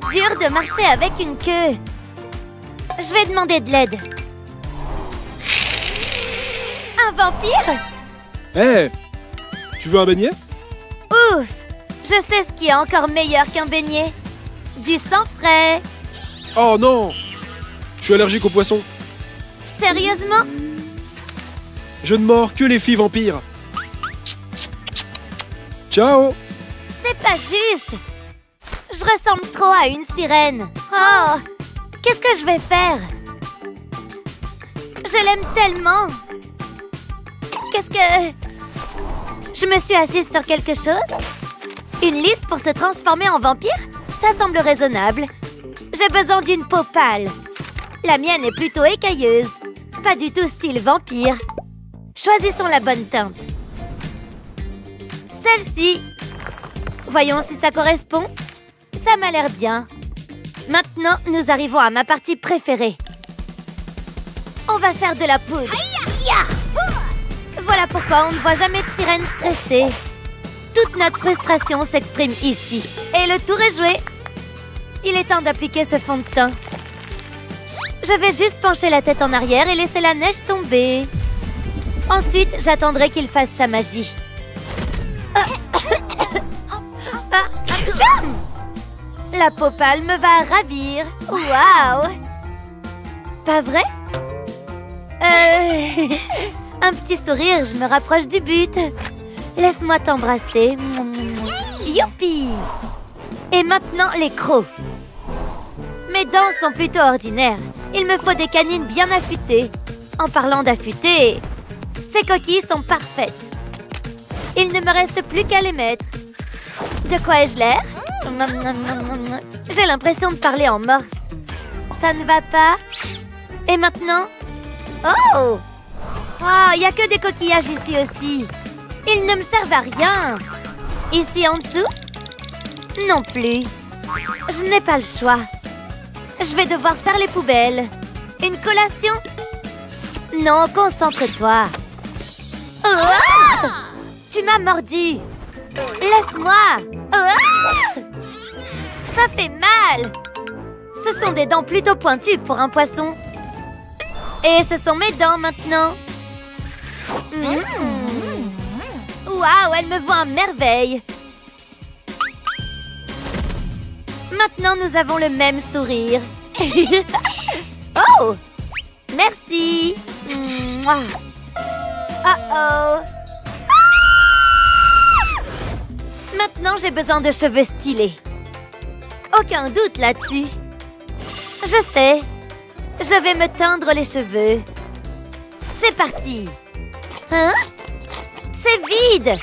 dur de marcher avec une queue. Je vais demander de l'aide. Un vampire? Hé! Tu veux un beignet? Ouf! Je sais ce qui est encore meilleur qu'un beignet. Du sang frais. Oh non! Je suis allergique aux poissons. Sérieusement? Je ne mords que les filles vampires. Ciao! C'est pas juste. Je ressemble trop à une sirène. Oh! Qu'est-ce que je vais faire? Je l'aime tellement. Qu'est-ce que... Je me suis assise sur quelque chose? Une liste pour se transformer en vampire? Ça semble raisonnable. J'ai besoin d'une peau pâle. La mienne est plutôt écailleuse. Pas du tout style vampire. Choisissons la bonne teinte. Celle-ci. Voyons si ça correspond. Ça m'a l'air bien. Maintenant, nous arrivons à ma partie préférée. On va faire de la poudre. Voilà pourquoi on ne voit jamais de sirène stressée. Toute notre frustration s'exprime ici. Et le tour est joué. Il est temps d'appliquer ce fond de teint. Je vais juste pencher la tête en arrière et laisser la neige tomber. Ensuite, j'attendrai qu'il fasse sa magie. La peau pâle me va ravir. Waouh! Pas vrai? Un petit sourire, je me rapproche du but. Laisse-moi t'embrasser. Youpi! Et maintenant, les crocs. Mes dents sont plutôt ordinaires. Il me faut des canines bien affûtées. En parlant d'affûter, ces coquilles sont parfaites. Il ne me reste plus qu'à les mettre. De quoi ai-je l'air? J'ai l'impression de parler en morse. Ça ne va pas? Et maintenant? Oh! Oh, il n'y a que des coquillages ici aussi. Ils ne me servent à rien. Ici en dessous? Non plus. Je n'ai pas le choix. Je vais devoir faire les poubelles. Une collation? Non, concentre-toi. Oh! Tu m'as mordu. Laisse-moi. Oh! Ça fait mal. Ce sont des dents plutôt pointues pour un poisson. Et ce sont mes dents maintenant. Waouh, elle me voit à merveille. Maintenant, nous avons le même sourire. Oh! Merci. Oh. Maintenant, j'ai besoin de cheveux stylés. Aucun doute là-dessus. Je sais. Je vais me teindre les cheveux. C'est parti. Hein? C'est vide.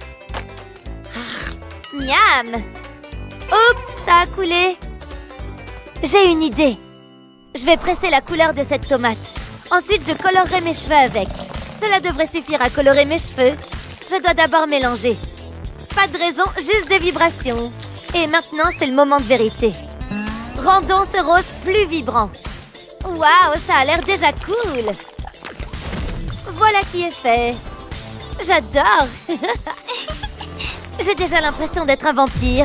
Miam. Oups, ça a coulé. J'ai une idée. Je vais presser la couleur de cette tomate. Ensuite, je colorerai mes cheveux avec. Cela devrait suffire à colorer mes cheveux. Je dois d'abord mélanger. Pas de raison, juste des vibrations. Et maintenant, c'est le moment de vérité. Rendons ce rose plus vibrant. Waouh, ça a l'air déjà cool. Voilà qui est fait. J'adore. J'ai déjà l'impression d'être un vampire.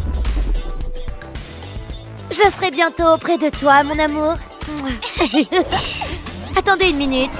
Je serai bientôt auprès de toi, mon amour. Attendez une minute.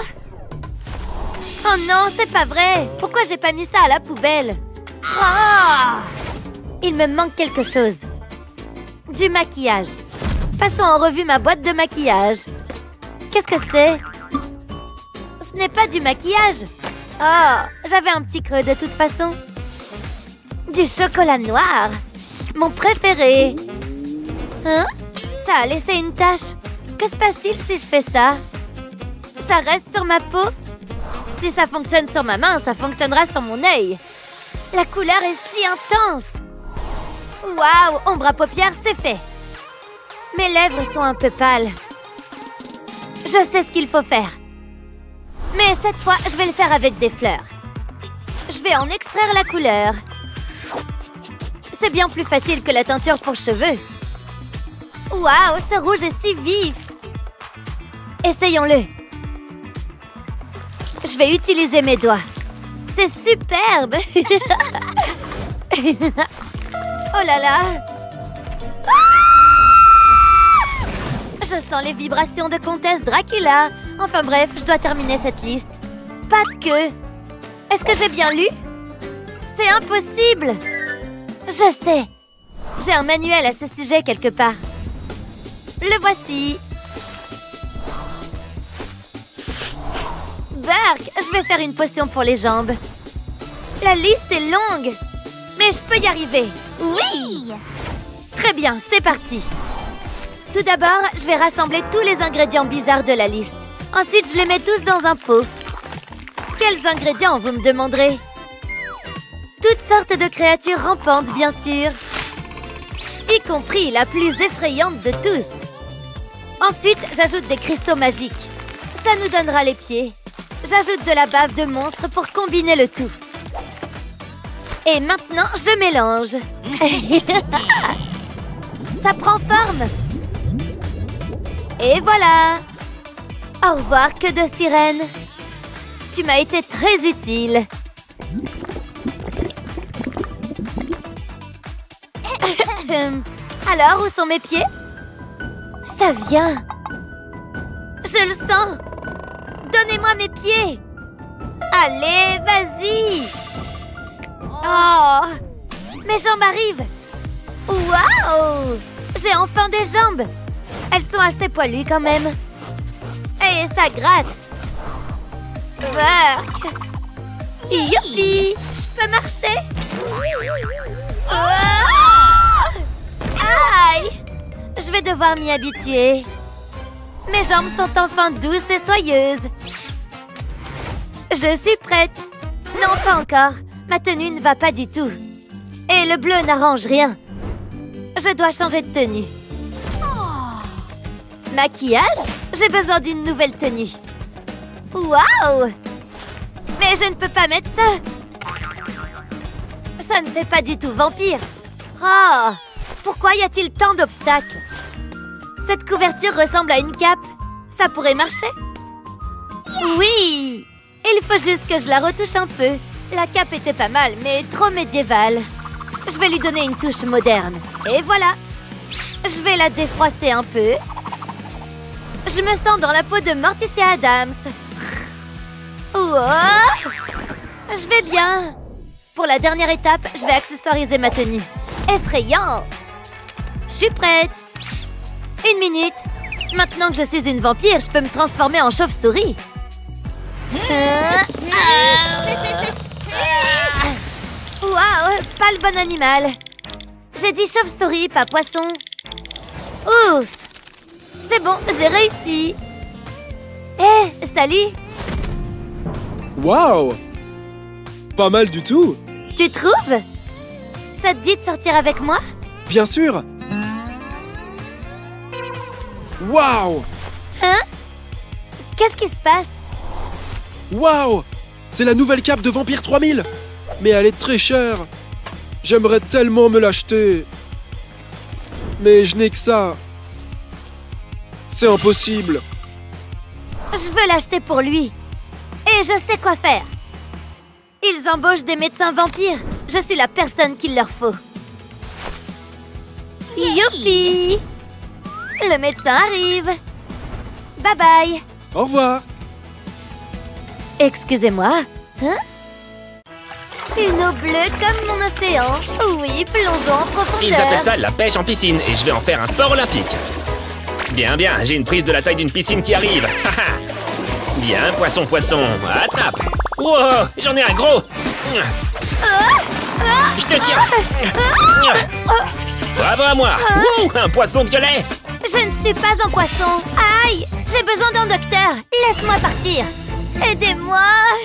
Oh non, c'est pas vrai. Pourquoi j'ai pas mis ça à la poubelle? Oh! Il me manque quelque chose. Du maquillage. Passons en revue ma boîte de maquillage. Qu'est-ce que c'est? Ce n'est pas du maquillage. Oh, j'avais un petit creux de toute façon. Du chocolat noir. Mon préféré. Hein? Ça a laissé une tache. Que se passe-t-il si je fais ça? Ça reste sur ma peau? Si ça fonctionne sur ma main, ça fonctionnera sur mon œil. La couleur est si intense. Waouh, ombre à paupières, c'est fait. Mes lèvres sont un peu pâles. Je sais ce qu'il faut faire. Mais cette fois, je vais le faire avec des fleurs. Je vais en extraire la couleur. C'est bien plus facile que la teinture pour cheveux. Waouh, ce rouge est si vif. Essayons-le. Je vais utiliser mes doigts. C'est superbe. Oh là là. Ah! sens les vibrations de Comtesse Dracula. Enfin bref, je dois terminer cette liste. Pas de queue. Est-ce que j'ai bien lu? C'est impossible! Je sais. J'ai un manuel à ce sujet quelque part. Le voici. Burk, je vais faire une potion pour les jambes. La liste est longue, mais je peux y arriver. Oui! Très bien, c'est parti. Tout d'abord, je vais rassembler tous les ingrédients bizarres de la liste. Ensuite, je les mets tous dans un pot. Quels ingrédients, vous me demanderez? Toutes sortes de créatures rampantes, bien sûr. Y compris la plus effrayante de tous. Ensuite, j'ajoute des cristaux magiques. Ça nous donnera les pieds. J'ajoute de la bave de monstre pour combiner le tout. Et maintenant, je mélange. Ça prend forme. Et voilà. Au revoir, queue de sirène. Tu m'as été très utile. Alors, où sont mes pieds? Ça vient. Je le sens. Donnez-moi mes pieds. Allez, vas-y. Oh, mes jambes arrivent. Waouh! J'ai enfin des jambes. Elles sont assez poilues quand même. Et ça gratte. Burk. Youpi! Je peux marcher. Oh! Aïe! Je vais devoir m'y habituer. Mes jambes sont enfin douces et soyeuses. Je suis prête. Non, pas encore. Ma tenue ne va pas du tout. Et le bleu n'arrange rien. Je dois changer de tenue. Maquillage? J'ai besoin d'une nouvelle tenue. Waouh! Mais je ne peux pas mettre ça. Ça ne fait pas du tout vampire. Oh! Pourquoi y a-t-il tant d'obstacles? Cette couverture ressemble à une cape. Ça pourrait marcher? Oui! Il faut juste que je la retouche un peu. La cape était pas mal, mais trop médiévale. Je vais lui donner une touche moderne. Et voilà! Je vais la défroisser un peu. Je me sens dans la peau de Morticia Addams. Oh! Je vais bien. Pour la dernière étape, je vais accessoiriser ma tenue. Effrayant! Je suis prête. 1 minute. Maintenant que je suis une vampire, je peux me transformer en chauve-souris. Waouh, pas le bon animal. J'ai dit chauve-souris, pas poisson. Ouf. C'est bon, j'ai réussi. Hé, salut. Waouh! Pas mal du tout. Tu trouves? Ça te dit de sortir avec moi? Bien sûr. Waouh! Hein? Qu'est-ce qui se passe? Waouh! C'est la nouvelle cape de Vampire 3000. Mais elle est très chère. J'aimerais tellement me l'acheter. Mais je n'ai que ça. C'est impossible. Je veux l'acheter pour lui. Et je sais quoi faire. Ils embauchent des médecins vampires. Je suis la personne qu'il leur faut. Youpi! Le médecin arrive. Bye bye. Au revoir. Excusez-moi. Hein? Une eau bleue comme mon océan. Oui, plongeons en profondeur. Ils appellent ça la pêche en piscine et je vais en faire un sport olympique. Bien, bien, j'ai une prise de la taille d'une piscine qui arrive. Bien, poisson, poisson, attrape. Wow, j'en ai un gros. Je te tiens. Bravo à moi. Ouh, un poisson violet. Je ne suis pas un poisson. Aïe, j'ai besoin d'un docteur. Laisse-moi partir. Aidez-moi.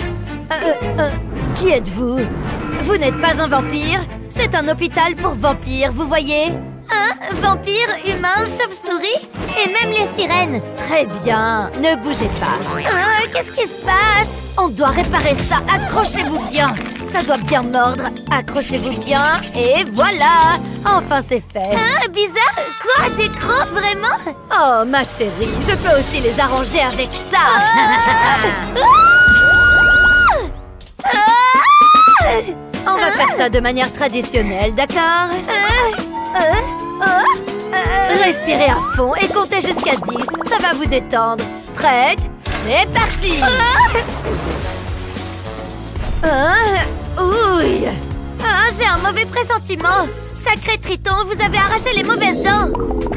Qui êtes-vous? Vous n'êtes pas un vampire. C'est un hôpital pour vampires, vous voyez? Vampire, humain, chauve-souris et même les sirènes. Très bien, ne bougez pas. Qu'est-ce qui se passe? On doit réparer ça, accrochez-vous bien. Ça doit bien mordre, accrochez-vous bien. Et voilà, enfin c'est fait. Bizarre, quoi? Des crocs, vraiment? Oh, ma chérie, je peux aussi les arranger avec ça. On va faire ça de manière traditionnelle, d'accord? Respirez à fond et comptez jusqu'à 10. Ça va vous détendre. Prête? C'est parti! Ouille! J'ai un mauvais pressentiment. Sacré Triton, vous avez arraché les mauvaises dents.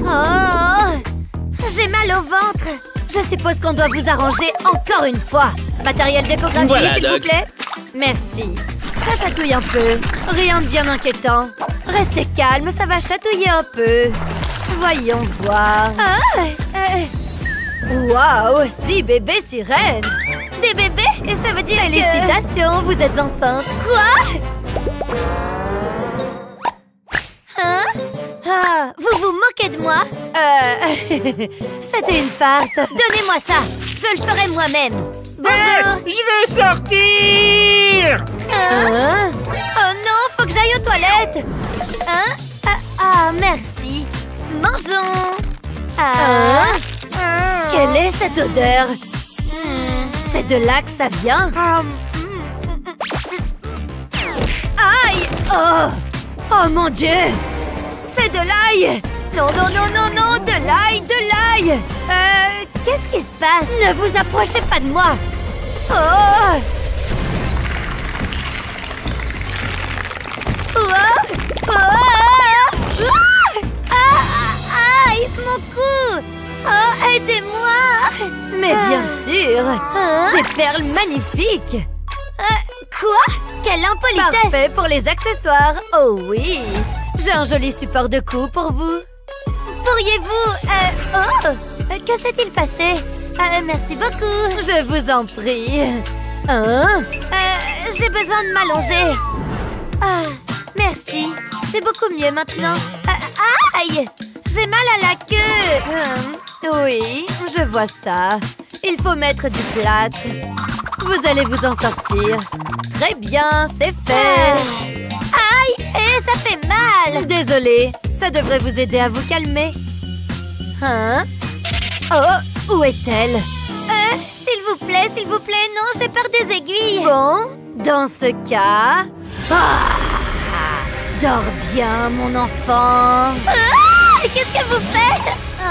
J'ai mal au ventre. Je suppose qu'on doit vous arranger encore une fois. Matériel d'échographie, Voilà, s'il vous Doc. plaît. Merci. Ça chatouille un peu. Rien de bien inquiétant. Restez calme, ça va chatouiller un peu. Voyons voir. Waouh, 6 bébés sirènes. Des bébés? Et ça veut dire félicitations, vous êtes enceinte. Quoi? Vous vous moquez de moi? C'était une farce. Donnez-moi ça. Je le ferai moi-même. Bonjour. Je veux sortir! Oh non, faut que j'aille aux toilettes. Merci. Mangeons. Quelle est cette odeur? C'est de là que ça vient? Aïe! Oh mon Dieu! C'est de l'ail! Non, non, non, non, non! De l'ail, de l'ail! Qu'est-ce qui se passe? Ne vous approchez pas de moi! Aïe! Mon cou! Aidez-moi! Mais bien sûr! Des perles magnifiques! Quoi? Quelle impolitesse! Parfait pour les accessoires! Oh oui! J'ai un joli support de cou pour vous! Pourriez-vous... que s'est-il passé? Merci beaucoup! Je vous en prie! J'ai besoin de m'allonger! Merci! C'est beaucoup mieux maintenant! Aïe! J'ai mal à la queue! Oui, je vois ça. Il faut mettre du plâtre. Vous allez vous en sortir. Très bien, c'est fait. Aïe, et ça fait mal. Désolée, ça devrait vous aider à vous calmer. Où est-elle? S'il vous plaît, non, j'ai peur des aiguilles. Bon, dans ce cas... dors bien, mon enfant. Qu'est-ce que vous faites?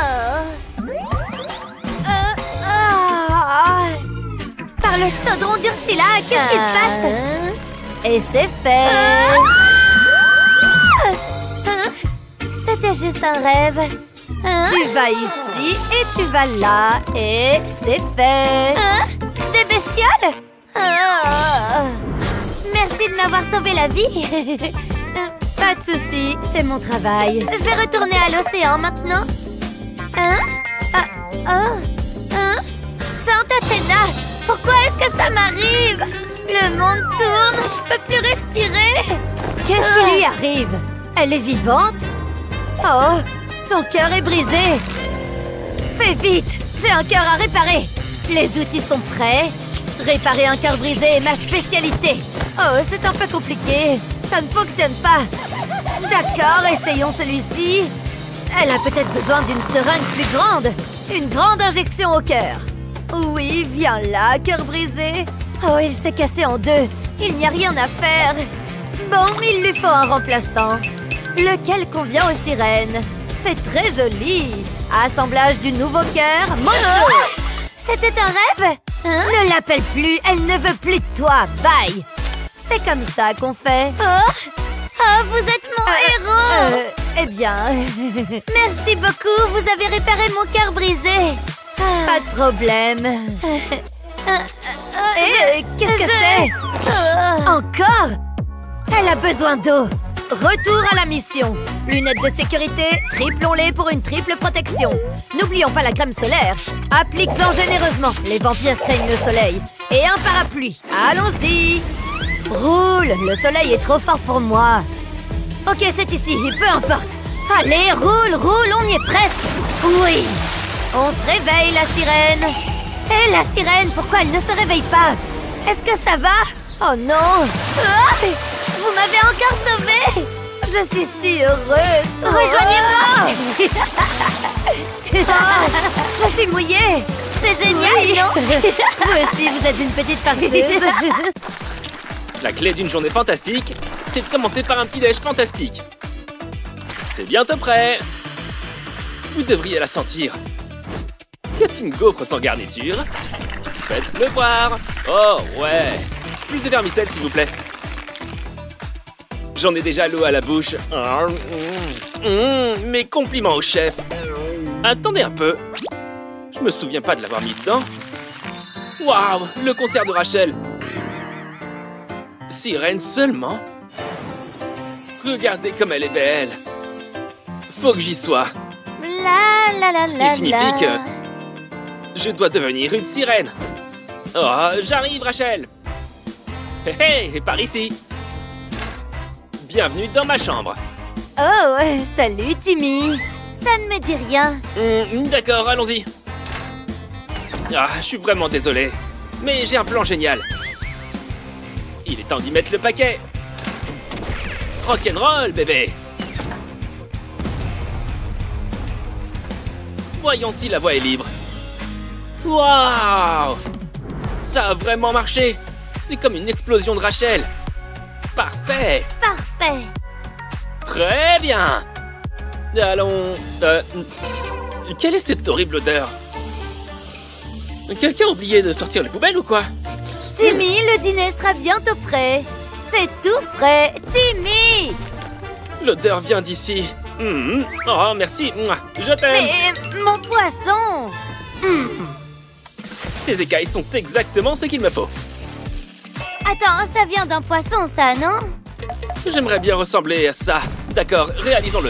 Par le chaudron d'Ursula, qu'est-ce qui se passe? Et c'est fait. C'était juste un rêve. Tu vas ici et tu vas là. Et c'est fait. Des bestioles? Merci de m'avoir sauvé la vie. Pas de souci, c'est mon travail. Je vais retourner à l'océan maintenant. Sainte Athéna, pourquoi est-ce que ça m'arrive? Le monde tourne, je peux plus respirer. Qu'est-ce qui lui arrive? Elle est vivante? Oh, son cœur est brisé. Fais vite, j'ai un cœur à réparer. Les outils sont prêts. Réparer un cœur brisé est ma spécialité. Oh, c'est un peu compliqué. Ça ne fonctionne pas. D'accord, essayons celui-ci. Elle a peut-être besoin d'une seringue plus grande. Une grande injection au cœur. Oui, viens là, cœur brisé. Oh, il s'est cassé en deux. Il n'y a rien à faire. Bon, il lui faut un remplaçant. Lequel convient aux sirènes? C'est très joli. Assemblage du nouveau cœur, Mojo. C'était un rêve? Ne l'appelle plus, elle ne veut plus de toi. Bye. C'est comme ça qu'on fait. Vous êtes mon héros. Eh bien... Merci beaucoup, vous avez réparé mon cœur brisé. Pas de problème. Qu'est-ce que c'est? Encore? Elle a besoin d'eau. Retour à la mission. Lunettes de sécurité, triplons-les pour une triple protection. N'oublions pas la crème solaire. Applique-en généreusement. Les vampires craignent le soleil. Et un parapluie. Allons-y. Roule, le soleil est trop fort pour moi. Ok, c'est ici, peu importe. Allez, roule, roule, on y est presque. Oui. On se réveille, la sirène. Et la sirène, pourquoi elle ne se réveille pas? Est-ce que ça va? Oh non. Vous m'avez encore sauvée. Je suis si heureuse. Rejoignez-moi. Je suis mouillée. C'est génial, non? Vous aussi, vous êtes une petite farceuse. La clé d'une journée fantastique, c'est de commencer par un petit déj fantastique. C'est bientôt prêt. Vous devriez la sentir. Qu'est-ce qu'une gaufre sans garniture? Faites-le voir. Oh, ouais. Plus de vermicelle, s'il vous plaît. J'en ai déjà l'eau à la bouche. Mes compliments au chef. Attendez un peu. Je me souviens pas de l'avoir mis dedans. Waouh, le concert de Rachel. Sirène seulement. Regardez comme elle est belle. Faut que j'y sois. La la la Ce qui la signifie la. que je dois devenir une sirène. Oh, j'arrive, Rachel. Hé hé, par ici. Bienvenue dans ma chambre. Oh, salut Timmy. Ça ne me dit rien. D'accord, allons-y. Ah, je suis vraiment désolé. Mais j'ai un plan génial. Il est temps d'y mettre le paquet. Rock'n'roll, bébé. Voyons si la voie est libre. Waouh! Ça a vraiment marché. C'est comme une explosion de Rachel. Parfait. Parfait. Très bien. Allons... quelle est cette horrible odeur? Quelqu'un a oublié de sortir les poubelles ou quoi? Timmy, le dîner sera bientôt prêt. C'est tout frais. Timmy! L'odeur vient d'ici. Oh, merci. Je t'aime. Mais mon poisson! Ces écailles sont exactement ce qu'il me faut. Attends, ça vient d'un poisson, ça, non? J'aimerais bien ressembler à ça. D'accord, réalisons-le.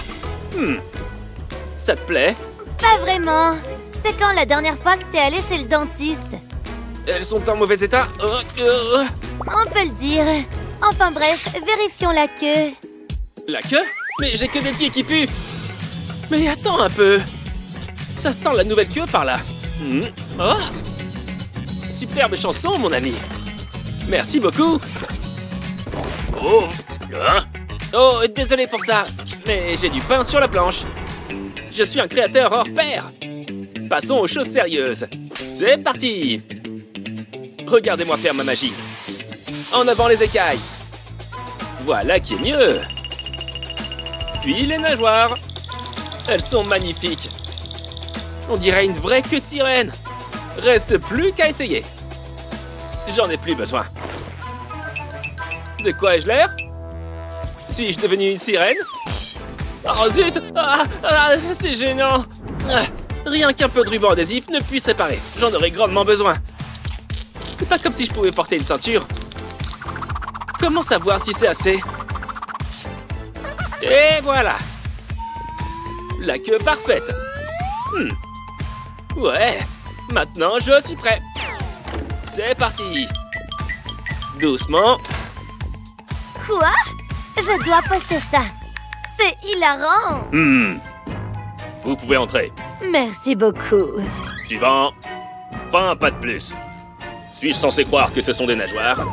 Ça te plaît? Pas vraiment. C'est quand la dernière fois que t'es allé chez le dentiste? Elles sont en mauvais état? On peut le dire. Enfin bref, vérifions la queue. La queue? Mais j'ai que des pieds qui puent. Mais attends un peu. Ça sent la nouvelle queue par là. Oh! Superbe chanson, mon ami. Merci beaucoup. Oh! Hein? Oh, désolé pour ça. Mais j'ai du pain sur la planche. Je suis un créateur hors pair. Passons aux choses sérieuses. C'est parti! Regardez-moi faire ma magie. En avant les écailles. Voilà qui est mieux. Puis les nageoires. Elles sont magnifiques. On dirait une vraie queue de sirène. Reste plus qu'à essayer. J'en ai plus besoin. De quoi ai-je l'air? Suis-je devenu une sirène? Oh zut! C'est gênant. Rien qu'un peu de ruban adhésif ne puisse réparer. J'en aurais grandement besoin. C'est pas comme si je pouvais porter une ceinture. Comment savoir si c'est assez? Et voilà. La queue parfaite. Ouais. Maintenant, je suis prêt. C'est parti. Doucement. Quoi? Je dois poster ça. C'est hilarant. Vous pouvez entrer. Merci beaucoup. Suivant. Pas un pas de plus. Suis-je censé croire que ce sont des nageoires?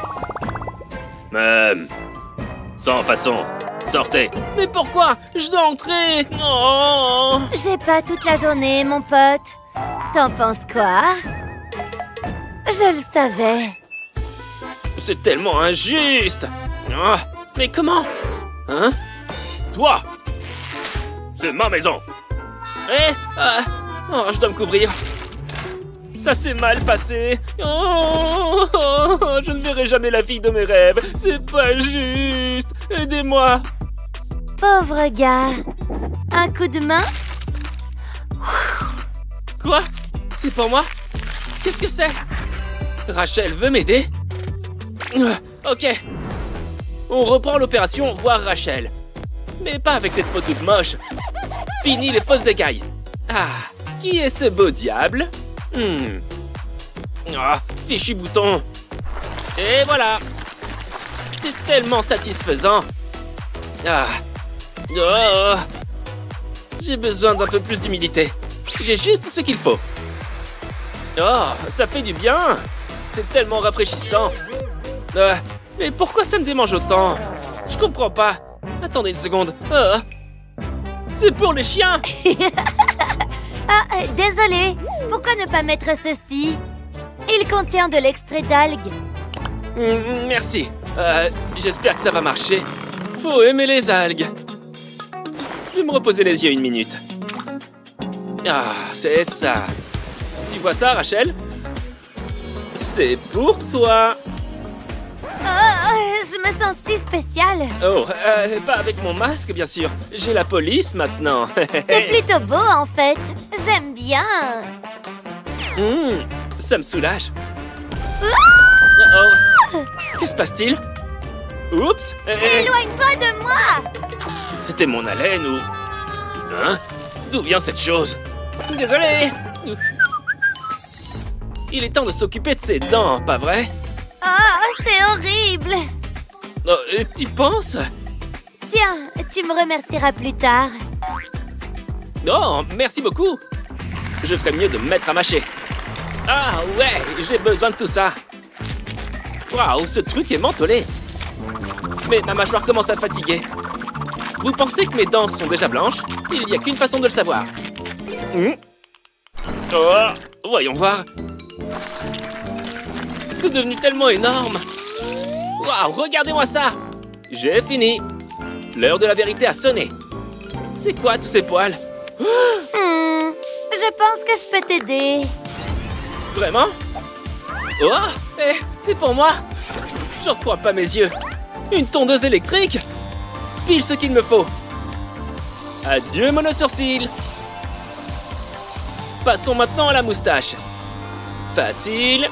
Sans façon. Sortez. Mais pourquoi? Je dois entrer. Non. J'ai pas toute la journée, mon pote. T'en penses quoi? Je le savais. C'est tellement injuste. Mais comment? Hein? Toi? C'est ma maison. Je dois me couvrir. Ça s'est mal passé. Je ne verrai jamais la fille de mes rêves. C'est pas juste. Aidez-moi. Pauvre gars. Un coup de main? Quoi? C'est pour moi? Qu'est-ce que c'est? Rachel veut m'aider? Ok. On reprend l'opération voir Rachel. Mais pas avec cette peau toute moche. Fini les fausses écailles. Qui est ce beau diable? Fichu bouton. Et voilà. C'est tellement satisfaisant. J'ai besoin d'un peu plus d'humidité. J'ai juste ce qu'il faut. Ça fait du bien. C'est tellement rafraîchissant. Mais pourquoi ça me démange autant? Je comprends pas. Attendez une seconde. C'est pour les chiens. Désolé. Pourquoi ne pas mettre ceci? Il contient de l'extrait d'algues. Merci. J'espère que ça va marcher. Faut aimer les algues. Je vais me reposer les yeux une minute. Ah, c'est ça. Tu vois ça, Rachel? C'est pour toi. Je me sens si spéciale. Oh, pas avec mon masque, bien sûr. J'ai la police maintenant. T'es plutôt beau, en fait. J'aime bien. Ça me soulage. Ah! Oh. Que se passe-t-il? Oups. Éloigne-toi de moi! C'était mon haleine ou... Hein? D'où vient cette chose? Désolé. Il est temps de s'occuper de ses dents, pas vrai? Oh, c'est horrible! Oh, tu penses? Tiens, tu me remercieras plus tard. Oh, merci beaucoup. Je ferais mieux de me mettre à mâcher. Ah ouais, j'ai besoin de tout ça. Waouh, ce truc est mentholé. Mais ma mâchoire commence à fatiguer. Vous pensez que mes dents sont déjà blanches? Il n'y a qu'une façon de le savoir. Oh, voyons voir. C'est devenu tellement énorme. Waouh, regardez-moi ça. J'ai fini. L'heure de la vérité a sonné. C'est quoi tous ces poils? Je pense que je peux t'aider. Vraiment? Oh, c'est pour moi. J'en crois pas mes yeux. Une tondeuse électrique? Pile ce qu'il me faut. Adieu monosourcil. Passons maintenant à la moustache. Facile.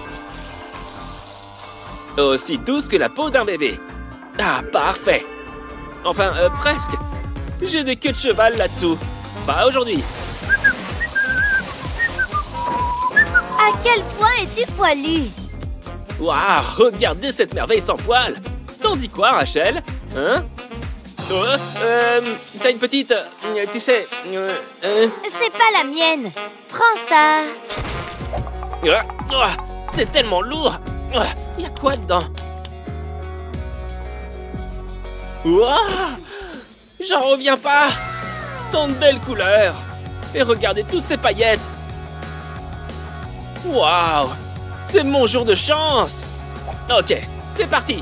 Aussi douce que la peau d'un bébé. Ah, parfait. Enfin, presque. J'ai des queues de cheval là-dessous. Pas aujourd'hui. À quel point es-tu poilu? Waouh, regardez cette merveille sans poils. T'en dis quoi, Rachel? Hein? T'as une petite... tu sais... C'est pas la mienne. Prends ça. C'est tellement lourd. Il y a quoi dedans? Wow, j'en reviens pas. Tant de belles couleurs. Et regardez toutes ces paillettes. Waouh, c'est mon jour de chance. Ok, c'est parti.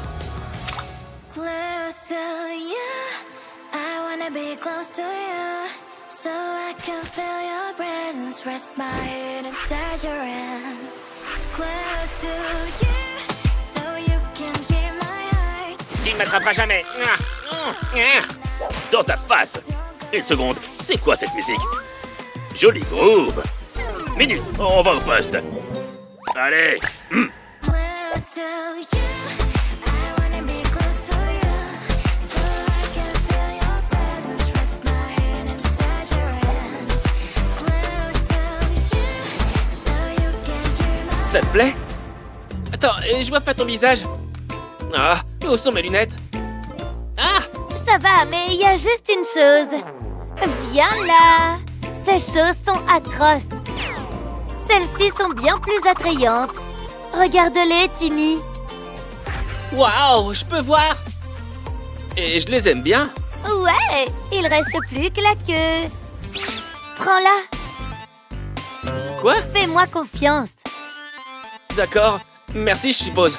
Close to you, I wanna be close to you, so I can feel your presence, rest my head inside your hand. Close to you, so you can hear my heart. Il ne m'attrapera jamais. Dans ta face. Une seconde, c'est quoi cette musique? Joli groove. Minute, on va au poste. Allez. Close to you, I wanna be close to you, so I can feel your presence, rest my head inside your hand. Close to you, so you can hear my. Ça te plaît? Attends, je vois pas ton visage. Ah, où sont mes lunettes? Ah! Ça va, mais il y a juste une chose. Viens là. Ces choses sont atroces. Celles-ci sont bien plus attrayantes. Regarde-les, Timmy. Waouh, je peux voir. Et je les aime bien. Ouais, il reste plus que la queue. Prends-la. Quoi? Fais-moi confiance. D'accord, merci, je suppose.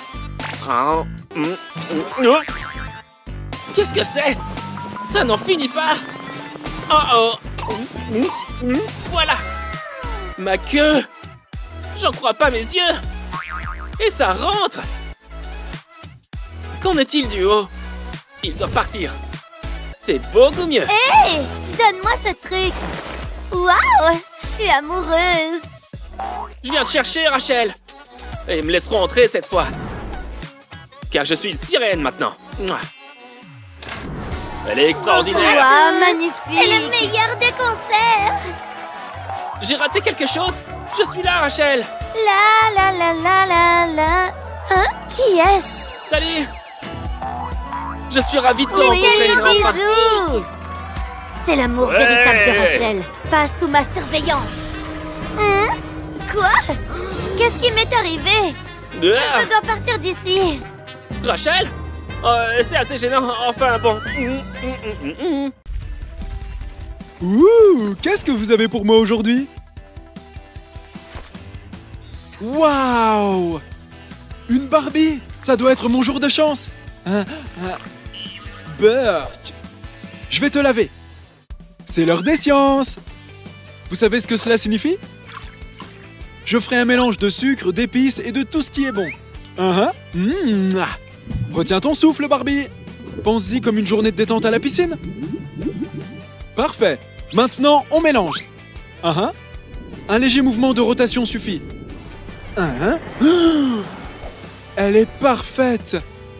Qu'est-ce que c'est? Ça n'en finit pas. Oh oh. Voilà. Ma queue. J'en crois pas mes yeux. Et ça rentre. Qu'en est-il du haut? Il doit partir. C'est beaucoup mieux. Hé, donne-moi ce truc. Waouh, je suis amoureuse. Je viens te chercher, Rachel. Et ils me laisseront entrer cette fois. Car je suis une sirène maintenant. Mouah. Elle est extraordinaire. Waouh, magnifique. C'est le meilleur des concerts. J'ai raté quelque chose? Je suis là, Rachel. La la la la la la. Hein? Qui est-ce? Salut. Je suis ravi de te Oui, rencontrer une grande partie. bisous. C'est l'amour Ouais. véritable de Rachel. Passe sous ma surveillance. Quoi? Qu'est-ce qui m'est arrivé? Ah, Je dois partir d'ici. Rachel? C'est assez gênant. Enfin, bon. Ouh, qu'est-ce que vous avez pour moi aujourd'hui? Waouh! Une Barbie! Ça doit être mon jour de chance! Burk! Je vais te laver! C'est l'heure des sciences! Vous savez ce que cela signifie? Je ferai un mélange de sucre, d'épices et de tout ce qui est bon. Retiens ton souffle, Barbie. Pense-y comme une journée de détente à la piscine. Parfait. Maintenant, on mélange. Un léger mouvement de rotation suffit. Elle est parfaite.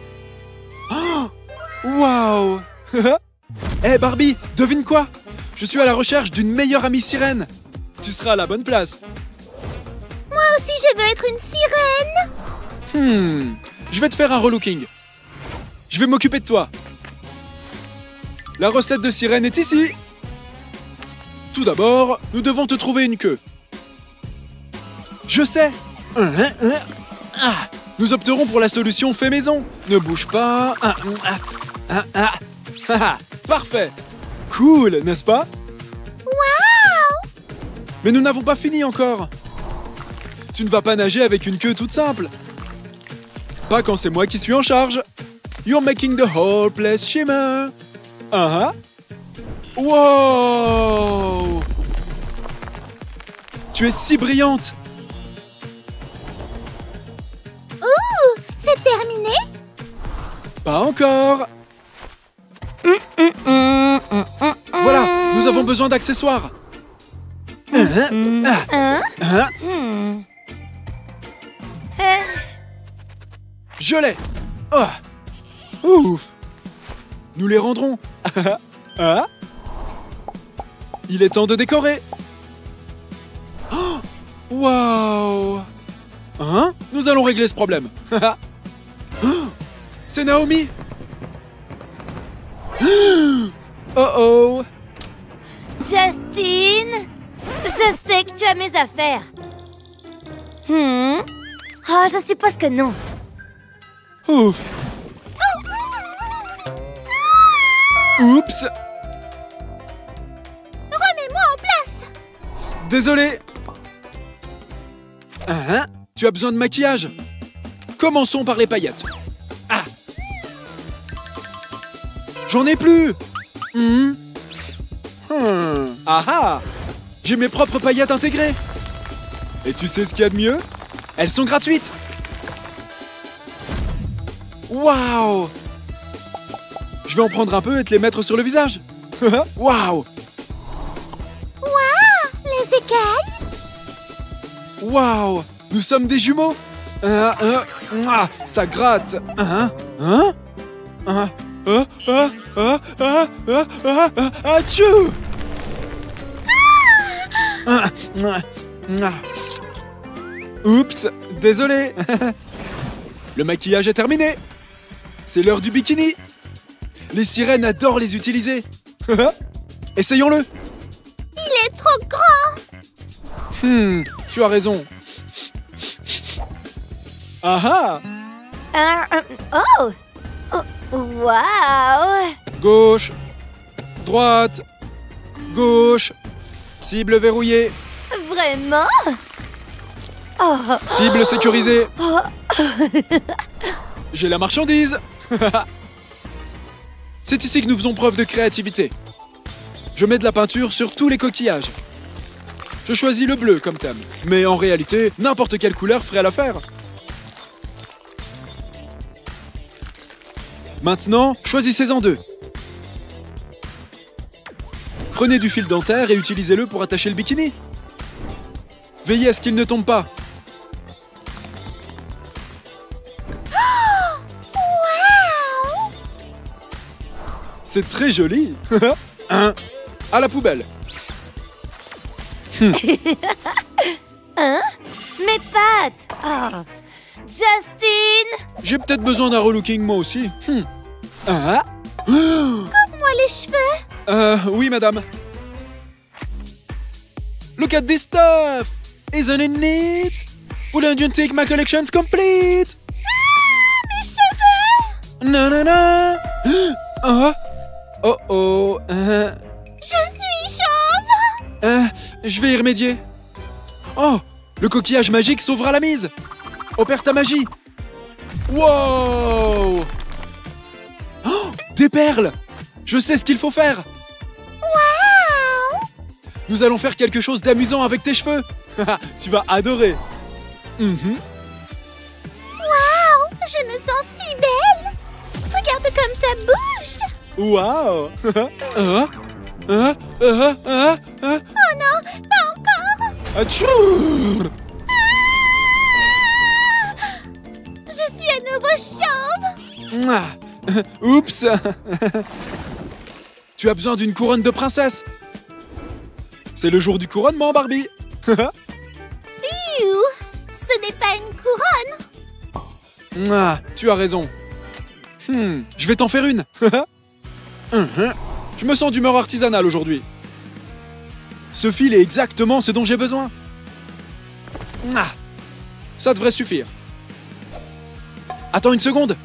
Waouh. Hé Barbie, devine quoi? Je suis à la recherche d'une meilleure amie sirène. Tu seras à la bonne place. Moi aussi, je veux être une sirène. Je vais te faire un relooking. Je vais m'occuper de toi. La recette de sirène est ici. Tout d'abord, nous devons te trouver une queue. Je sais. Nous opterons pour la solution fait maison. Ne bouge pas. Parfait. Cool, n'est-ce pas? Waouh! Mais nous n'avons pas fini encore. Tu ne vas pas nager avec une queue toute simple. Pas quand c'est moi qui suis en charge. You're making the whole place shimmer. Wow! Tu es si brillante. Ouh, c'est terminé? Pas encore. Voilà, nous avons besoin d'accessoires. Je l'ai. Ouf. Nous les rendrons. Il est temps de décorer. Waouh. Nous allons régler ce problème. C'est Naomi. Oh. Justine, je sais que tu as mes affaires. Oh, je suppose que non. Ouf. Oups. Remets-moi en place. Désolé. Tu as besoin de maquillage. Commençons par les paillettes. J'en ai plus. J'ai mes propres paillettes intégrées. Et tu sais ce qu'il y a de mieux? Elles sont gratuites. Waouh. Je vais en prendre un peu et te les mettre sur le visage. Waouh. Les écailles? Waouh. Nous sommes des jumeaux. Ça gratte. Atchou. Oups, désolé. Le maquillage est terminé. C'est l'heure du bikini. Les sirènes adorent les utiliser. Essayons-le. Il est trop grand. Tu as raison. Waouh. Gauche, droite, gauche. Cible verrouillée. Vraiment? Cible sécurisée. J'ai la marchandise. C'est ici que nous faisons preuve de créativité. Je mets de la peinture sur tous les coquillages. Je choisis le bleu comme thème. Mais en réalité, n'importe quelle couleur ferait l'affaire. Maintenant, choisissez-en deux. Prenez du fil dentaire et utilisez-le pour attacher le bikini. Veillez à ce qu'il ne tombe pas. Wow. C'est très joli. À la poubelle. Mes pattes. Justine. J'ai peut-être besoin d'un relooking moi aussi. Coupe-moi les cheveux. Oui, madame. Look at this stuff! Isn't it neat? Wouldn't you think my collection's complete? Mes cheveux. Nanana! Oh. Je suis chauve. Je vais y remédier. Oh! Le coquillage magique sauvera la mise! Opère ta magie! Wow! Oh, des perles! Je sais ce qu'il faut faire! Waouh. Nous allons faire quelque chose d'amusant avec tes cheveux. Tu vas adorer. Mhm. Waouh, je me sens si belle. Regarde comme ça bouge. Waouh. Oh non, pas encore. Atchou. Je suis à nouveau chauve. Mouah. Oups. Tu as besoin d'une couronne de princesse. C'est le jour du couronnement, Barbie. Iou, ce n'est pas une couronne. Ah, tu as raison. Je vais t'en faire une. Je me sens d'humeur artisanale aujourd'hui. Ce fil est exactement ce dont j'ai besoin. Ah, ça devrait suffire. Attends une seconde.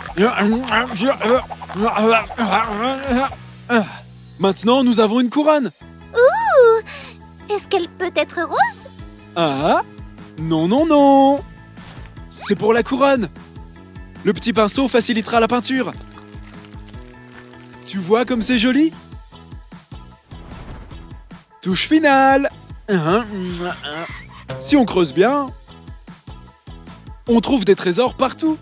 Maintenant, nous avons une couronne. Ouh, est-ce qu'elle peut être rose? Ah, non, non, non. C'est pour la couronne. Le petit pinceau facilitera la peinture. Tu vois comme c'est joli? Touche finale. Si on creuse bien, on trouve des trésors partout.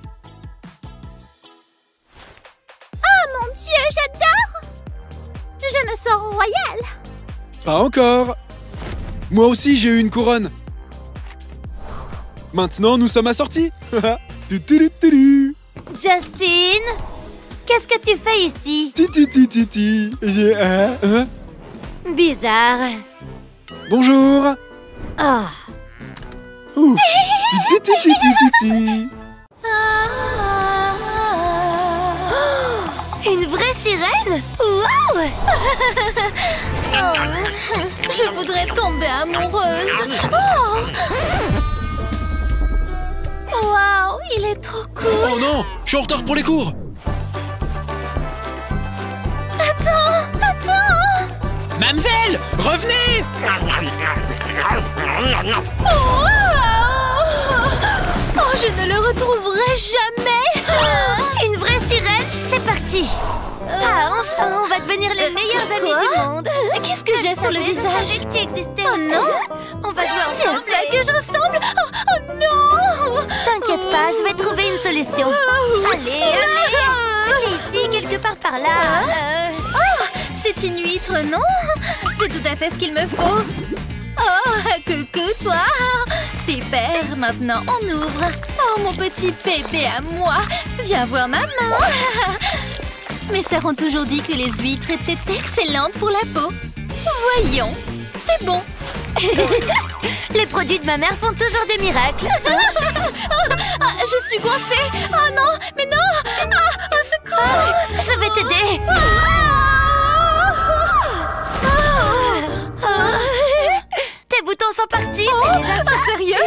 Oh mon Dieu, j'adore. Je me sens royale. Pas encore. Moi aussi, j'ai eu une couronne. Maintenant, nous sommes assortis. Tutututu. Justin, qu'est-ce que tu fais ici? Tititititi. J'ai Bizarre. Bonjour. Oh. Ouf. Titititititi. Une vraie sirène? Wow! Je voudrais tomber amoureuse. Waouh, il est trop cool. Oh non, je suis en retard pour les cours. Attends. Mamselle, revenez! Oh, je ne le retrouverai jamais. Une vraie sirène? C'est parti! Ah, enfin, on va devenir les meilleurs amis Quoi? du monde! Qu'est-ce que j'ai sur le Je visage? savais que tu existais! Oh non! On va jouer C'est à ensemble! ça que je ressemble. Oh non. T'inquiète pas, je vais trouver une solution! Allez, c'est ici, quelque part par là! C'est une huître, non? C'est tout à fait ce qu'il me faut. Oh, coucou toi. Super, maintenant on ouvre. Oh, mon petit bébé à moi. Viens voir maman. Mes sœurs ont toujours dit que les huîtres étaient excellentes pour la peau. Voyons, c'est bon. Les produits de ma mère font toujours des miracles! Ah, je suis coincée. Oh non, mais non. Ah, au secours. Je vais t'aider! Tes boutons sont partis, c'est déjà ça! Sérieux?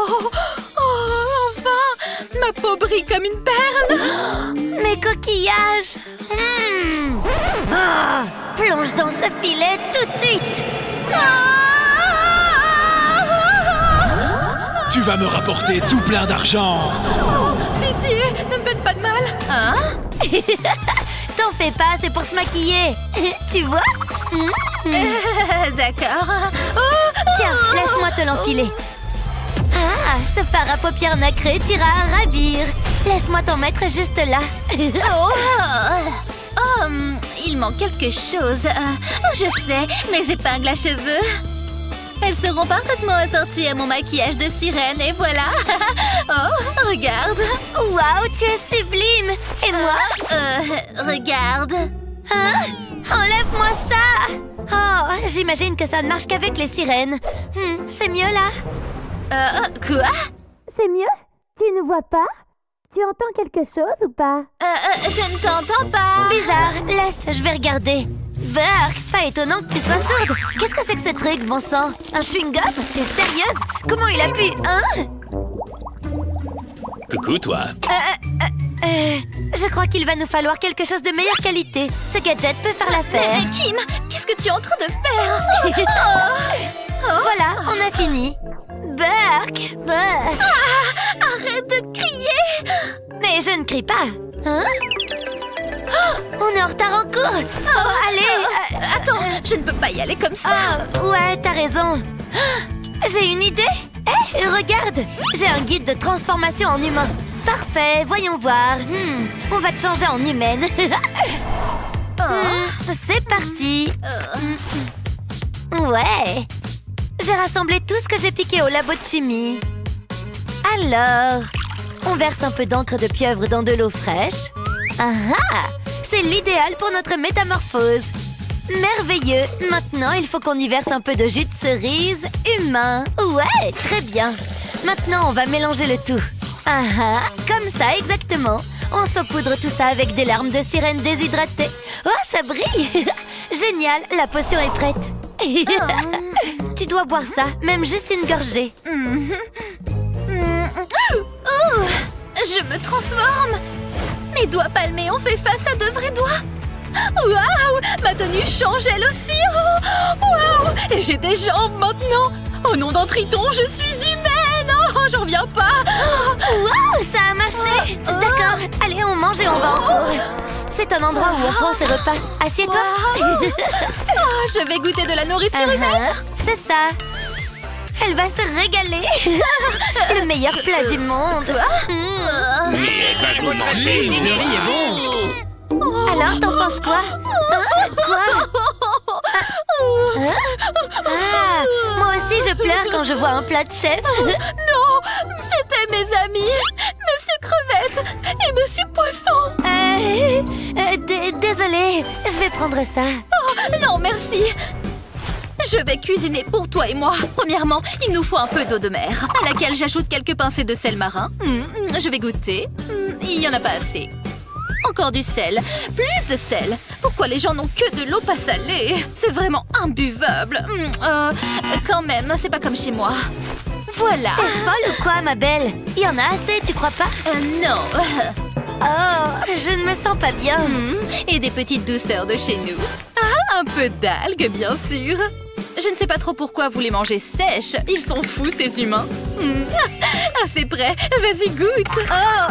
Enfin, ma peau brille comme une perle. Mes coquillages! Plonge dans ce filet tout de suite! Tu vas me rapporter tout plein d'argent. Pitié, ne me faites pas de mal. Hein? T'en fais pas, c'est pour se maquiller! Tu vois? D'accord. Tiens, laisse-moi te l'enfiler! Ah, ce fard à paupières nacrées t'ira à ravir! Laisse-moi t'en mettre juste là! Il manque quelque chose. Je sais, mes épingles à cheveux. Elles seront parfaitement assorties à mon maquillage de sirène et voilà. Oh, regarde. Waouh, tu es sublime! Et moi? Regarde. Hein? Enlève-moi ça! Oh, j'imagine que ça ne marche qu'avec les sirènes. C'est mieux là? Quoi? C'est mieux? Tu ne vois pas? Tu entends quelque chose ou pas? Je ne t'entends pas. Bizarre, laisse, je vais regarder. Burk, pas étonnant que tu sois sourde. Qu'est-ce que c'est que ce truc, bon sang? Un chewing-gum? T'es sérieuse? Comment il a pu, hein? Coucou, toi. Je crois qu'il va nous falloir quelque chose de meilleure qualité. Ce gadget peut faire l'affaire. Mais Kim, qu'est-ce que tu es en train de faire? Voilà, on a fini. Burk, Arrête de crier. mais je ne crie pas. Hein? On est en retard en cours. Oh, allez. Attends, je ne peux pas y aller comme ça. Ah, ouais, t'as raison. J'ai une idée. Hé, regarde. J'ai un guide de transformation en humain. Parfait, voyons voir. On va te changer en humaine. C'est parti. Ouais. J'ai rassemblé tout ce que j'ai piqué au labo de chimie. Alors, on verse un peu d'encre de pieuvre dans de l'eau fraîche. Ah ah! C'est l'idéal pour notre métamorphose. Merveilleux! Maintenant, il faut qu'on y verse un peu de jus de cerise humain. Ouais, très bien. Maintenant, on va mélanger le tout. Ah ah! Comme ça, exactement. On saupoudre tout ça avec des larmes de sirène déshydratées. Oh, ça brille! Génial, la potion est prête. Tu dois boire ça, même juste une gorgée. Oh, je me transforme. Mes doigts palmés ont fait face à de vrais doigts. Waouh, ma tenue change elle aussi. Oh, waouh, et j'ai des jambes maintenant. Au nom d'un triton, je suis humaine. Oh, j'en reviens pas. Waouh, ça a marché. D'accord, allez, on mange et on va en cours. C'est un endroit où on prend ses repas. Assieds-toi. Oh, je vais goûter de la nourriture humaine. C'est ça. Elle va se régaler. Le meilleur plat du monde. Mais elle va tout manger. Le riz est bon. Alors, t'en penses quoi? Quoi? Ah, moi aussi je pleure quand je vois un plat de chef. Non, c'était mes amis, Monsieur Crevette et Monsieur Poisson. Désolée, je vais prendre ça. Oh, non, merci. Je vais cuisiner pour toi et moi. Premièrement, il nous faut un peu d'eau de mer, à laquelle j'ajoute quelques pincées de sel marin. Je vais goûter. Il n'y en a pas assez. Encore du sel. Plus de sel. Pourquoi les gens n'ont que de l'eau pas salée? C'est vraiment imbuvable. Quand même, c'est pas comme chez moi. Voilà. T'es folle ou quoi, ma belle? Il y en a assez, tu crois pas? Non. Oh, je ne me sens pas bien. Et des petites douceurs de chez nous. Ah, un peu d'algues, bien sûr. Je ne sais pas trop pourquoi vous les mangez sèches. Ils sont fous, ces humains. Ah, c'est prêt. Vas-y, goûte.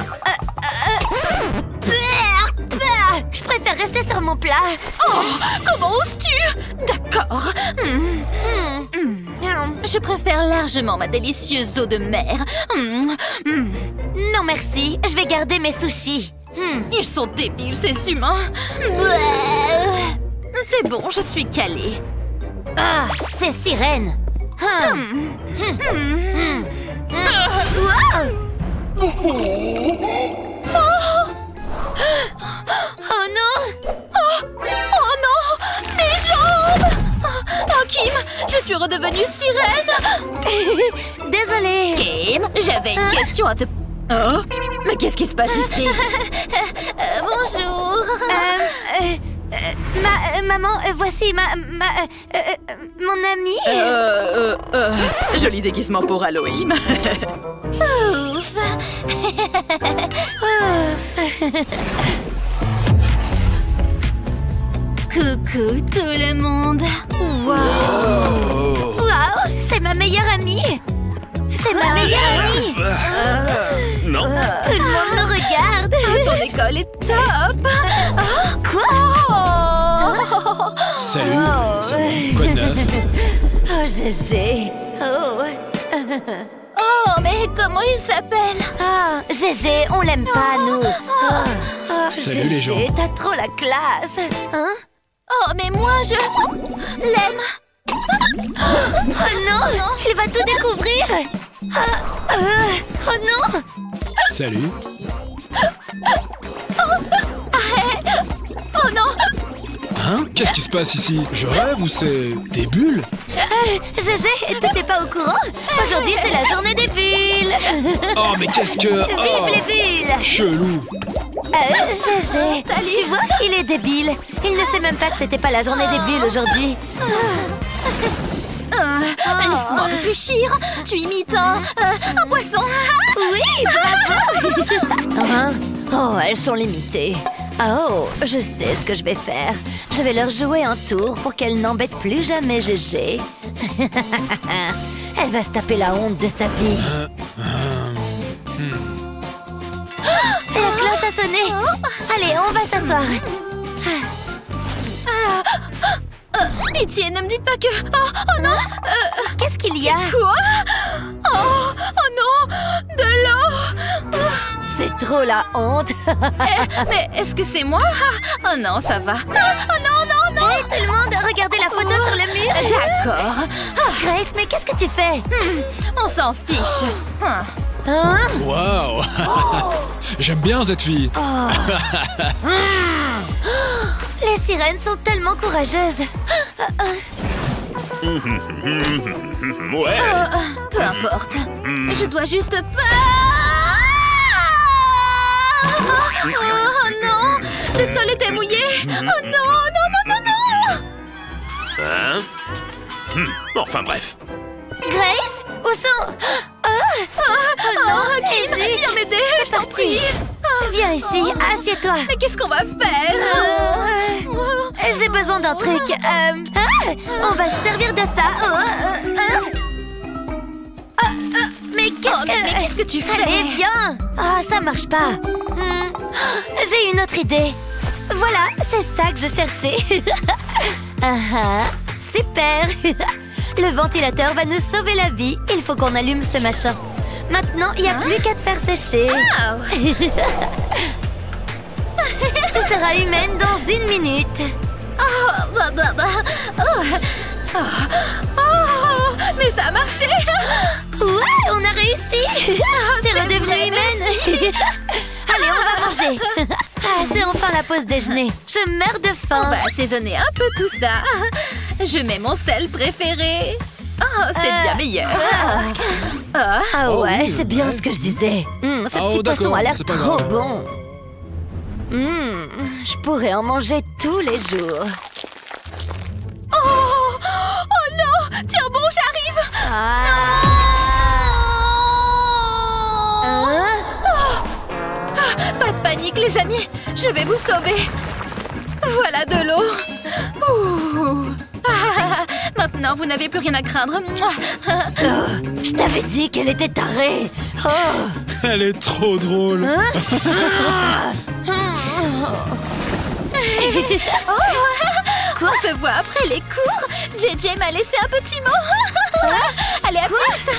Je préfère rester sur mon plat. Oh, comment oses-tu? D'accord. Je préfère largement ma délicieuse eau de mer. Non, merci. Je vais garder mes sushis. Ils sont débiles, ces humains. C'est bon, je suis calée. Ah, c'est Sirène. Oh non! Oh non! Mes jambes! Oh, Kim, je suis redevenue sirène! Désolée. Kim, j'avais une question à te... Oh? Mais qu'est-ce qui se passe ici? Bonjour. Maman, voici mon amie. Joli déguisement pour Halloween. Ouf. Coucou tout le monde. Waouh, c'est ma meilleure amie. C'est ma meilleure amie. Non. Tout le monde nous regarde. Ton école est top. Quoi? Salut, quoi de neuf? Oh, GG. Oh, mais comment il s'appelle? Ah, GG, on l'aime pas, nous. Salut, les gens. GG, t'as trop la classe. Hein? Oh, mais moi, je l'aime. Oh non, il va tout découvrir. Oh non. Salut. Oh non. Hein? Qu'est-ce qui se passe ici? Je rêve ou c'est des bulles? GG, t'étais pas au courant? Aujourd'hui, c'est la journée des bulles. Oh, mais qu'est-ce que... Vive les bulles. Chelou. GG, tu vois, il est débile. Il ne sait même pas que c'était pas la journée des bulles aujourd'hui. Laisse-moi réfléchir. Tu imites un poisson. Oui, bravo. Oh, elles sont limitées. Oh, je sais ce que je vais faire. Je vais leur jouer un tour pour qu'elles n'embêtent plus jamais GG. Elle va se taper la honte de sa vie. La cloche a sonné. Allez, on va s'asseoir. Pitié, ne me dites pas que... Oh non Qu'est-ce qu'il y a? Quoi? Oh non! De l'eau! C'est trop la honte. Mais est-ce que c'est moi? Oh non, ça va. Oh non, non, non! Hey, tout le monde, regardez la photo sur le mur. D'accord. Grace, mais qu'est-ce que tu fais? On s'en fiche. Hein? Waouh. J'aime bien cette fille. Les sirènes sont tellement courageuses. Ouais. Peu importe. Je dois juste pas... Oh non! Le sol était mouillé! Oh non, non, non, non, non! Hein? Enfin bref. Grace, où sont... Oh non, Kim, Easy. viens m'aider, je t'en parti. prie! Viens ici, assieds-toi. Mais qu'est-ce qu'on va faire? J'ai besoin d'un truc. On va se servir de ça. Mais Oh, mais qu'est-ce que tu fais? Allez, viens. Ah, ça marche pas. J'ai une autre idée. Voilà, c'est ça que je cherchais. Super. Le ventilateur va nous sauver la vie. Il faut qu'on allume ce machin. Maintenant, il n'y a plus qu'à te faire sécher. Tu seras humaine dans 1 minute. Mais ça a marché! Ouais, on a réussi. T'es redevenue humaine. Allez, on va manger. C'est enfin la pause déjeuner. Je meurs de On faim. va assaisonner un peu tout ça. Je mets mon sel préféré. Oh, c'est bien meilleur. Ah Oh ouais, oui, c'est bien ouais. ce que je disais. Ce Oh, petit poisson d'accord, a l'air c'est pas trop grave. bon. Je pourrais en manger tous les jours. Oh non! Tiens bon, j'arrive! Pas de panique, les amis. Je vais vous sauver. Voilà de l'eau. Ouh. Maintenant, vous n'avez plus rien à craindre. Je t'avais dit qu'elle était tarée. Elle est trop drôle. On se voit après les cours. JJ m'a laissé un petit mot. Allez, à plus.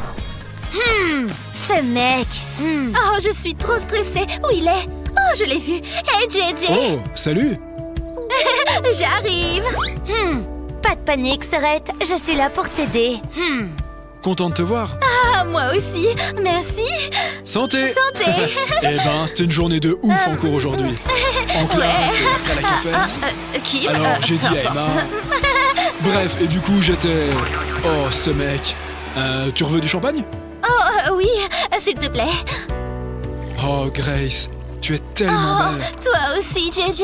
Ce mec. Oh, je suis trop stressée. Où il est? Oh, je l'ai vu. Hey, JJ. Oh, salut. J'arrive. Pas de panique, Sorette. Je suis là pour t'aider. Content de te voir. Ah, moi aussi. Merci. Santé. Santé. Eh ben, c'était une journée de ouf en cours aujourd'hui. En classe, et après la cafette. Kim. Alors, j'ai dit peu à importe. Emma. Bref, et du coup, j'étais... Oh, ce mec. Tu veux du champagne? Oh, oui, s'il te plaît. Oh, Grace, tu es tellement Oh, belle. toi aussi, JJ.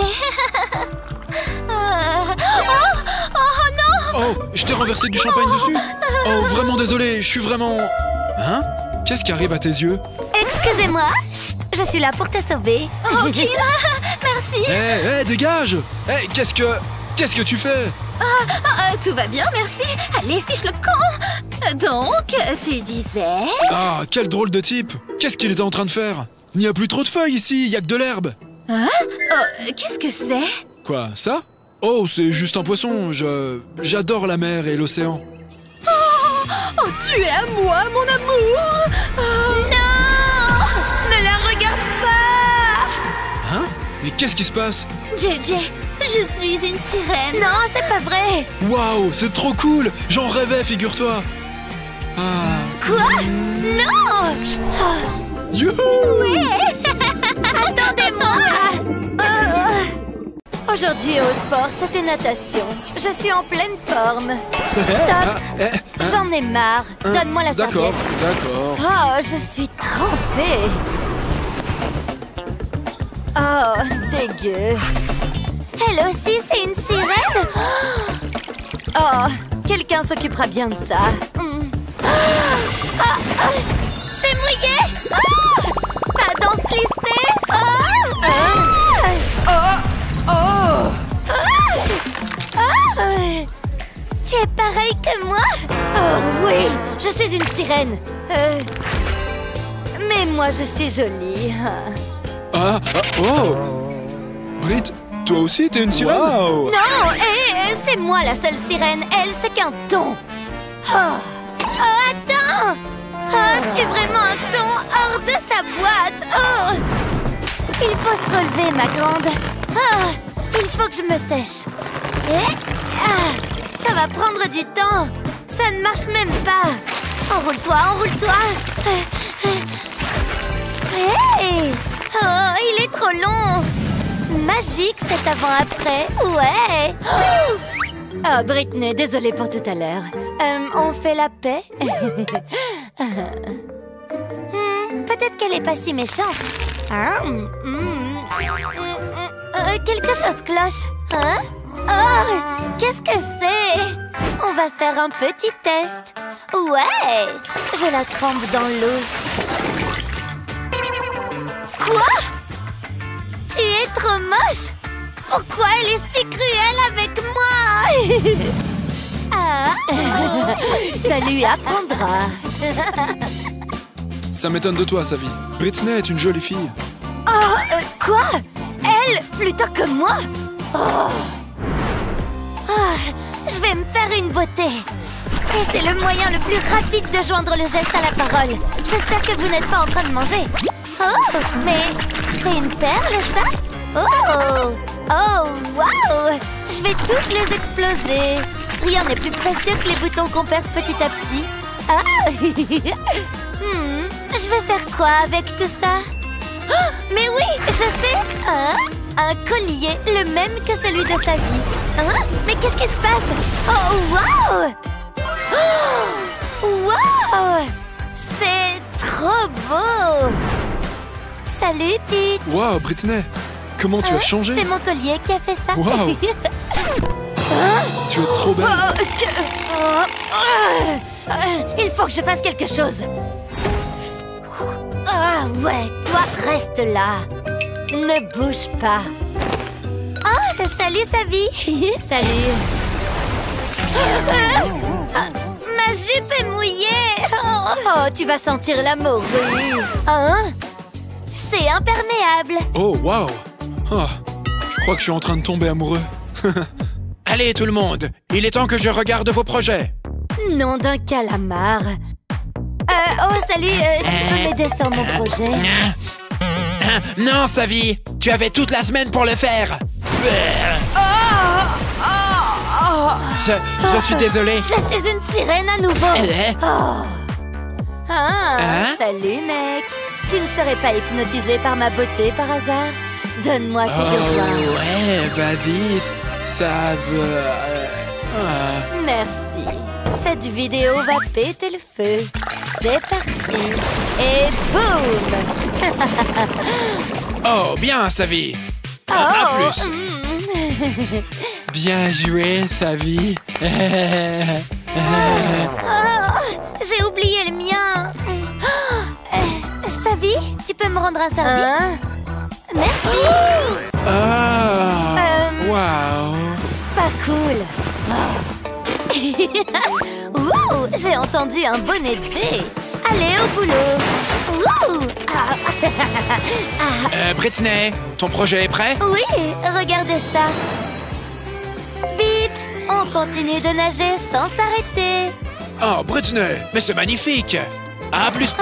Oh non. Oh, je t'ai renversé du champagne dessus. Oh, vraiment désolé, je suis vraiment... Hein? Qu'est-ce qui arrive à tes yeux? Excusez-moi. Chut, je suis là pour te sauver. Oh, Kim. Merci. Eh, dégage! Eh, qu'est-ce que tu fais? Tout va bien, merci. Allez, fiche le camp. Donc, tu disais... Ah, quel drôle de type! Qu'est-ce qu'il était en train de faire? Il n'y a plus trop de feuilles ici, il y a que de l'herbe. Hein? Oh, qu'est-ce que c'est? Quoi, ça? Oh, c'est juste un poisson, j'adore la mer et l'océan. Oh, tu es à moi, mon amour. Non! Ne la regarde pas! Hein? Mais qu'est-ce qui se passe? JJ, je suis une sirène. Non, c'est pas vrai. Waouh, c'est trop cool! J'en rêvais, figure-toi! Ah... Quoi? Non! Youhou! Attendez-moi! Aujourd'hui au sport, c'était natation. Je suis en pleine forme. Stop! J'en ai marre. Donne-moi la D'accord, serviette. d'accord. Oh, je suis trempée. Oh, dégueu. Elle aussi, c'est une sirène? Oh, quelqu'un s'occupera bien de ça. C'est mouillé! Pas dans ce lycée! Tu es pareil que moi? Oh oui, je suis une sirène. Mais moi, je suis jolie. Oh! Brit, toi aussi, t'es une sirène? Wow! Non, c'est moi la seule sirène. Elle, c'est qu'un thon. Attends! Je suis vraiment un thon hors de sa boîte. Il faut se relever, ma grande. Il faut que je me sèche. Ça va prendre du temps. Ça ne marche même pas. Enroule-toi, enroule-toi. Hey! Il est trop long. Magique cet avant-après. Ouais. Britney, désolée pour tout à l'heure. On fait la paix? Peut-être qu'elle est pas si méchante. Quelque chose cloche. Qu'est-ce que c'est? On va faire un petit test. Ouais. Je la trempe dans l'eau. Quoi? Tu es trop moche. Pourquoi elle est si cruelle avec moi? Ça lui apprendra. Ça m'étonne de toi, Savi. Britney est une jolie fille. Quoi? Elle plutôt que moi? Je vais me faire une beauté. Et c'est le moyen le plus rapide de joindre le geste à la parole. J'espère que vous n'êtes pas en train de manger. Mais c'est une perle, ça? Waouh! Je vais tous les exploser. Rien n'est plus précieux que les boutons qu'on perce petit à petit. Je vais faire quoi avec tout ça? Mais oui, je sais! Un collier, le même que celui de sa vie. Mais qu'est-ce qui se passe? Waouh! Waouh! C'est trop beau! Salut, Pete! Wow, Britney! Comment tu as changé? C'est mon collier qui a fait ça. Wow! Tu es trop belle! Il faut que je fasse quelque chose. Ouais, toi, reste là. Ne bouge pas. Salut, Savi. Salut. Ma jupe est mouillée. Tu vas sentir la morue. C'est imperméable. Oh, wow! Je crois que je suis en train de tomber amoureux. Allez, tout le monde, il est temps que je regarde vos projets. Nom d'un calamar. Salut, tu peux m'aider sur mon projet? Non, Savi, tu avais toute la semaine pour le faire. Je suis désolé. Je suis une sirène à nouveau. Salut, mec. Tu ne serais pas hypnotisé par ma beauté par hasard? Donne-moi tes devoirs. Ouais, vas-y, ça veut... Merci. Cette vidéo va péter le feu. C'est parti. Et boum! Oh, bien, Savi. À plus. Bien joué, Savi. J'ai oublié le mien. Savi, tu peux me rendre un service? Merci. Wow. Pas cool. Wow, j'ai entendu un bonnet de thé. Allez, au boulot. Britney, ton projet est prêt? Oui, regardez ça. Bip, on continue de nager sans s'arrêter. Oh, Britney, mais c'est magnifique. A plus.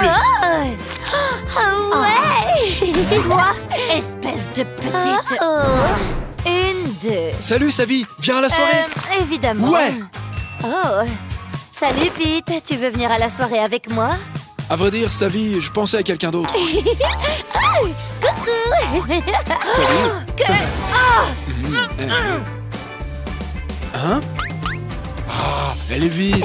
Ouais. Quoi? Espèce de petite... Une, deux... Salut, Savi, viens à la soirée. Évidemment. Ouais. Salut, Pete. Tu veux venir à la soirée avec moi? À vrai dire, Savi, je pensais à quelqu'un d'autre. Coucou. Salut. Elle est vide.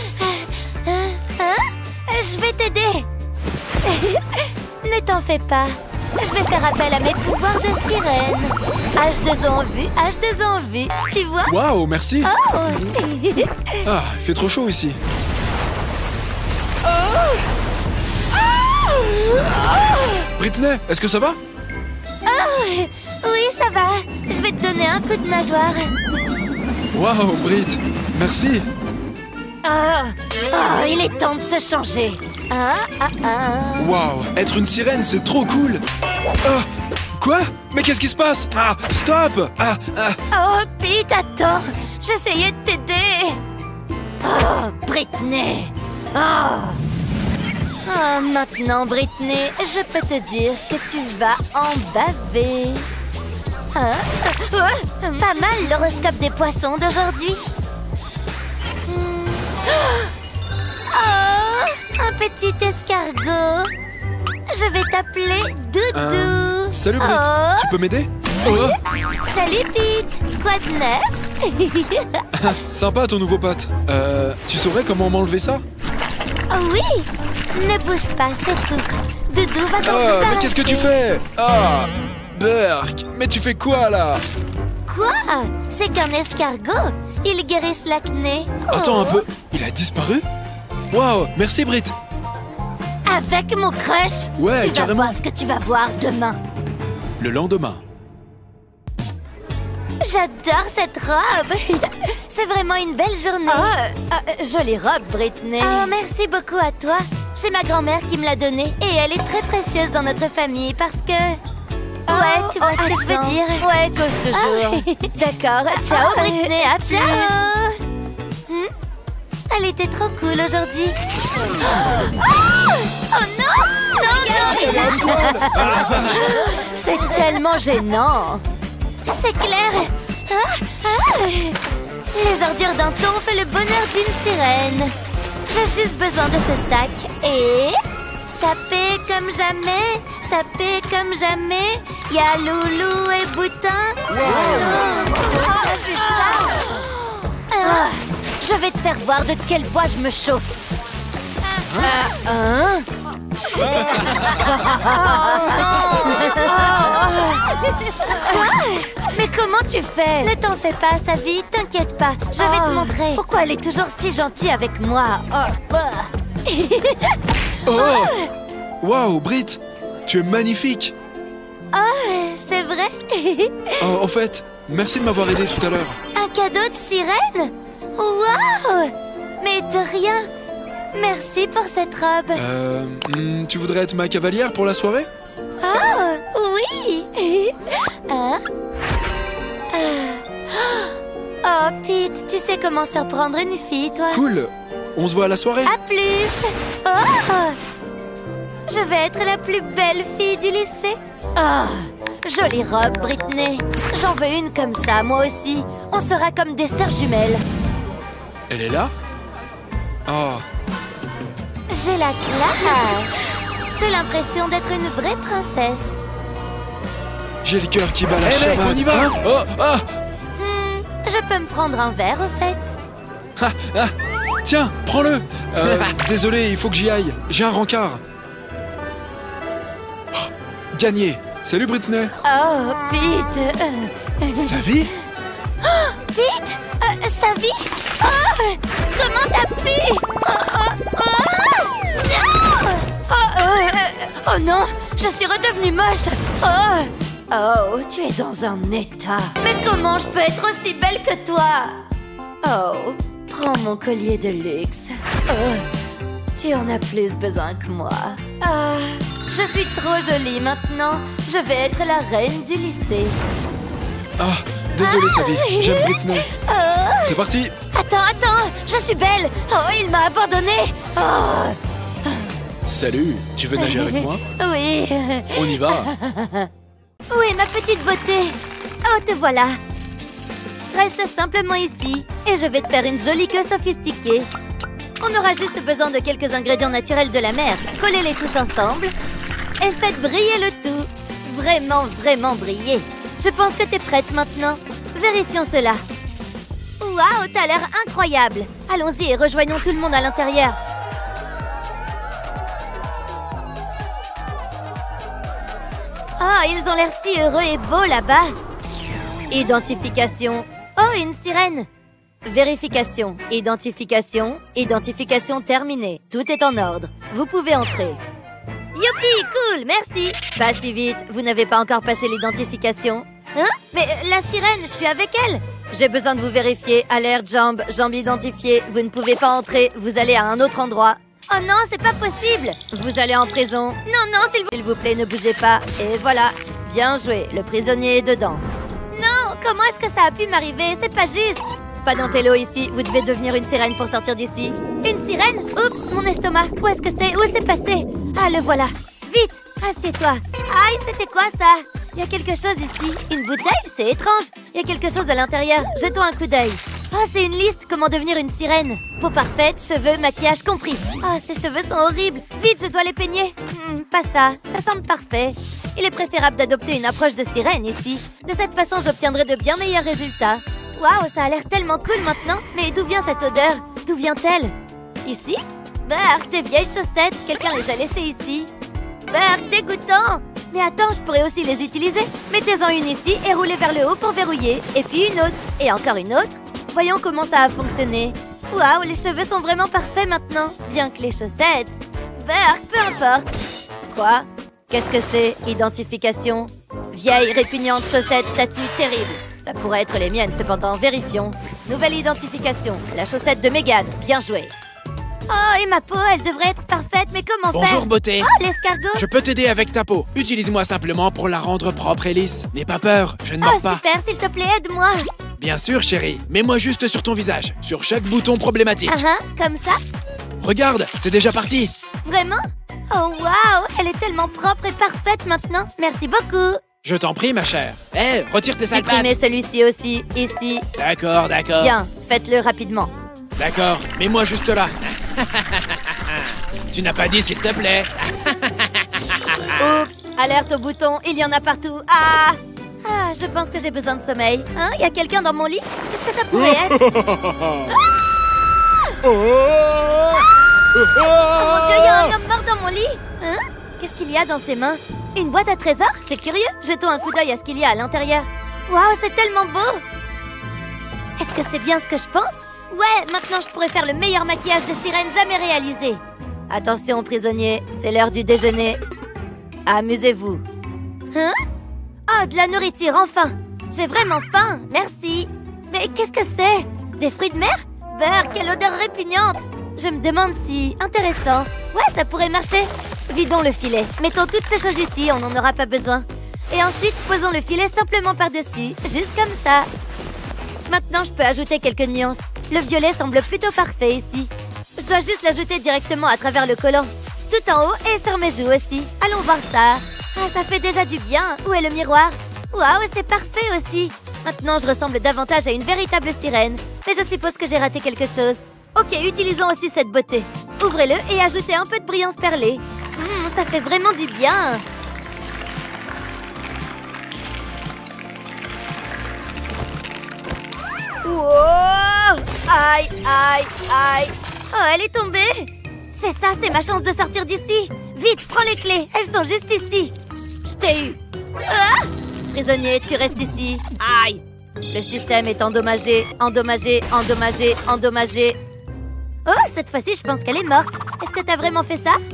Je vais t'aider. Ne t'en fais pas. Je vais faire appel à mes pouvoirs de sirène. H2O en vue, H2O en vue. Tu vois? Waouh, merci. Il fait trop chaud ici. Britney, est-ce que ça va? Oui, ça va. Je vais te donner un coup de nageoire. Waouh, Brit, merci. Il est temps de se changer. Waouh, être une sirène, c'est trop cool. Quoi? Mais qu'est-ce qui se passe? Ah, stop! Oh, Pete, attends. J'essayais de t'aider. Oh, Britney. Oh, maintenant, Britney, je peux te dire que tu vas en baver. Hein? Pas mal l'horoscope des poissons d'aujourd'hui. Oh, un petit escargot. Je vais t'appeler Doudou. Salut Brit, Oh. tu peux m'aider? Salut Pete. Quoi de neuf? Sympa ton nouveau pote. Tu saurais comment m'enlever ça? Oh oui. Ne bouge pas, c'est tout. Doudou va t'en Ah, débarrasser. mais qu'est-ce que tu fais? Ah, Berk, mais tu fais quoi là? Quoi? C'est qu'un escargot. Ils guérissent l'acné. Attends un Oh. peu, il a disparu? Waouh, merci Brit. Avec mon crush. Ouais, tu vas carrément. voir ce que tu vas voir demain. Le lendemain. J'adore cette robe. C'est vraiment une belle journée. Jolie robe, Britney. Oh, merci beaucoup à toi. C'est ma grand-mère qui me l'a donnée et elle est très précieuse dans notre famille parce que... Ouais, tu vois ce que je veux dire. Ouais, cause toujours. D'accord. Ciao, Britney. À ciao. Elle était trop cool aujourd'hui. Oh non! Non, non! C'est tellement gênant. C'est clair. Les ordures d'un thon fait le bonheur d'une sirène. J'ai juste besoin de ce sac. Et... ça paie comme jamais. Ça paie comme jamais. Y a Loulou et Boutin. Je vais te faire voir de quel bois je me chauffe. Mais comment tu fais? Ne t'en fais pas, Savy, t'inquiète pas. Je vais te montrer. Pourquoi elle est toujours si gentille avec moi? Oh! Waouh, Brit, tu es magnifique. C'est vrai? En fait, merci de m'avoir aidé tout à l'heure. Un cadeau de sirène? Waouh! Mais de rien. Merci pour cette robe. Tu voudrais être ma cavalière pour la soirée? Oh, oui! Hein? Oh, Pete, tu sais comment surprendre une fille, toi? Cool, on se voit à la soirée. À plus! Oh! Je vais être la plus belle fille du lycée. Oh! Jolie robe, Britney. J'en veux une comme ça, moi aussi. On sera comme des sœurs jumelles. Elle est là? Oh, J'ai la classe. J'ai l'impression d'être une vraie princesse. j'ai le cœur qui bat la Eh mec, chamade. on y va? Hein? Oh, ah, Je peux me prendre un verre, au fait? tiens, prends-le. Désolé, il faut que j'y aille. J'ai un rencard. Oh, gagné. Salut Britney. Oh, Pete. Savy? Pete, Savy. Oh, comment t'as pu? Oh non, je suis redevenue moche. Oh, tu es dans un état. Mais comment je peux être aussi belle que toi? Oh, prends mon collier de luxe. Tu en as plus besoin que moi. Je suis trop jolie maintenant. Je vais être la reine du lycée. Ah, désolé Savy, j'aime Britney. C'est parti. Attends, je suis belle. Oh, il m'a abandonnée. Oh, Salut, tu veux nager avec moi? oui. On y va. Où est ma petite beauté? Oh, te voilà. Reste simplement ici et je vais te faire une jolie queue sophistiquée. On aura juste besoin de quelques ingrédients naturels de la mer. Collez-les tous ensemble et faites briller le tout. Vraiment, vraiment briller. Je pense que t'es prête maintenant. Vérifions cela. Waouh, t'as l'air incroyable. Allons-y et rejoignons tout le monde à l'intérieur. Oh, ils ont l'air si heureux et beaux là-bas. Identification. Oh, une sirène. Vérification. Identification. Identification terminée. Tout est en ordre. Vous pouvez entrer. Youpi, cool, merci. Pas si vite, vous n'avez pas encore passé l'identification. Hein? Mais la sirène, je suis avec elle. J'ai besoin de vous vérifier. Alerte, jambe identifiée. Vous ne pouvez pas entrer, vous allez à un autre endroit. Oh non, c'est pas possible. Vous allez en prison. Non, s'il vous plaît, ne bougez pas. Et voilà. Bien joué, le prisonnier est dedans. Non, comment est-ce que ça a pu m'arriver? C'est pas juste. Pas d'Antello ici, vous devez devenir une sirène pour sortir d'ici. Une sirène? Oups, mon estomac. Où est-ce que c'est? Où c'est passé? Ah, le voilà. Vite, assieds-toi. Aïe, c'était quoi ça? Il y a quelque chose ici. Une bouteille? C'est étrange. Il y a quelque chose à l'intérieur. Jetons un coup d'œil. Oh, c'est une liste. Comment devenir une sirène? Peau parfaite, cheveux, maquillage compris. Oh, ces cheveux sont horribles. Vite, je dois les peigner. Pas ça. Ça semble parfait. Il est préférable d'adopter une approche de sirène ici. De cette façon, j'obtiendrai de bien meilleurs résultats. Waouh, ça a l'air tellement cool maintenant. Mais d'où vient cette odeur? D'où vient-elle? Ici? Burk, tes vieilles chaussettes. Quelqu'un les a laissées ici. Burk, dégoûtant! Mais attends, je pourrais aussi les utiliser. Mettez-en une ici et roulez vers le haut pour verrouiller. Et puis une autre. Et encore une autre. Voyons comment ça a fonctionné. Waouh, les cheveux sont vraiment parfaits maintenant. Bien que les chaussettes... Burk, peu importe. Quoi? Qu'est-ce que c'est? Identification. Vieille, répugnante chaussette, statue terrible. Ça pourrait être les miennes, cependant, vérifions. Nouvelle identification. La chaussette de Mégane. Bien joué. Oh, et ma peau, elle devrait être parfaite, mais comment faire? Bonjour, beauté. Oh, l'escargot. Je peux t'aider avec ta peau. Utilise-moi simplement pour la rendre propre et lisse. N'aie pas peur, je ne mords pas. Super, s'il te plaît, aide-moi. Bien sûr, chérie. Mets-moi juste sur ton visage, sur chaque bouton problématique. Comme ça? Regarde, c'est déjà parti. Vraiment? Oh, waouh, elle est tellement propre et parfaite maintenant. Merci beaucoup. Je t'en prie, ma chère. Hé, retire tes sales Supprimez pattes. celui-ci aussi, ici. D'accord, d'accord. Bien, faites-le rapidement. D'accord, mets-moi juste là. Tu n'as pas dit s'il te plaît. Oups, alerte au bouton, il y en a partout. Ah! Ah, je pense que j'ai besoin de sommeil. Hein, il y a quelqu'un dans mon lit? Qu'est-ce que ça pourrait être? Oh mon Dieu, il y a un homme mort dans mon lit! Hein? Qu'est-ce qu'il y a dans ses mains? Une boîte à trésors? C'est curieux. Jetons un coup d'œil à ce qu'il y a à l'intérieur. Waouh, c'est tellement beau! Est-ce que c'est bien ce que je pense? Ouais, maintenant je pourrais faire le meilleur maquillage de sirène jamais réalisé. Attention, prisonnier, c'est l'heure du déjeuner. Amusez-vous. Hein? Oh, de la nourriture, enfin! J'ai vraiment faim, merci. Mais qu'est-ce que c'est? Des fruits de mer? Beurre, quelle odeur répugnante! Je me demande si... Intéressant. Ouais, ça pourrait marcher. Vidons le filet. Mettons toutes ces choses ici, on n'en aura pas besoin. Et ensuite, posons le filet simplement par-dessus, juste comme ça. Maintenant, je peux ajouter quelques nuances. Le violet semble plutôt parfait ici. Je dois juste l'ajouter directement à travers le collant. Tout en haut et sur mes joues aussi. Allons voir ça. Ah, ça fait déjà du bien. Où est le miroir? Waouh, c'est parfait aussi. Maintenant, je ressemble davantage à une véritable sirène. Mais je suppose que j'ai raté quelque chose. Ok, utilisons aussi cette beauté. Ouvrez-le et ajoutez un peu de brillance perlée. Ça fait vraiment du bien. Wow! Aïe, aïe, aïe. Oh, elle est tombée. C'est ça, c'est ma chance de sortir d'ici. Vite, prends les clés. Elles sont juste ici. Je t'ai eu. Ah! Prisonnier, tu restes ici. Aïe. Le système est endommagé, endommagé, endommagé, endommagé. Oh, cette fois-ci, je pense qu'elle est morte. Est-ce que t'as vraiment fait ça?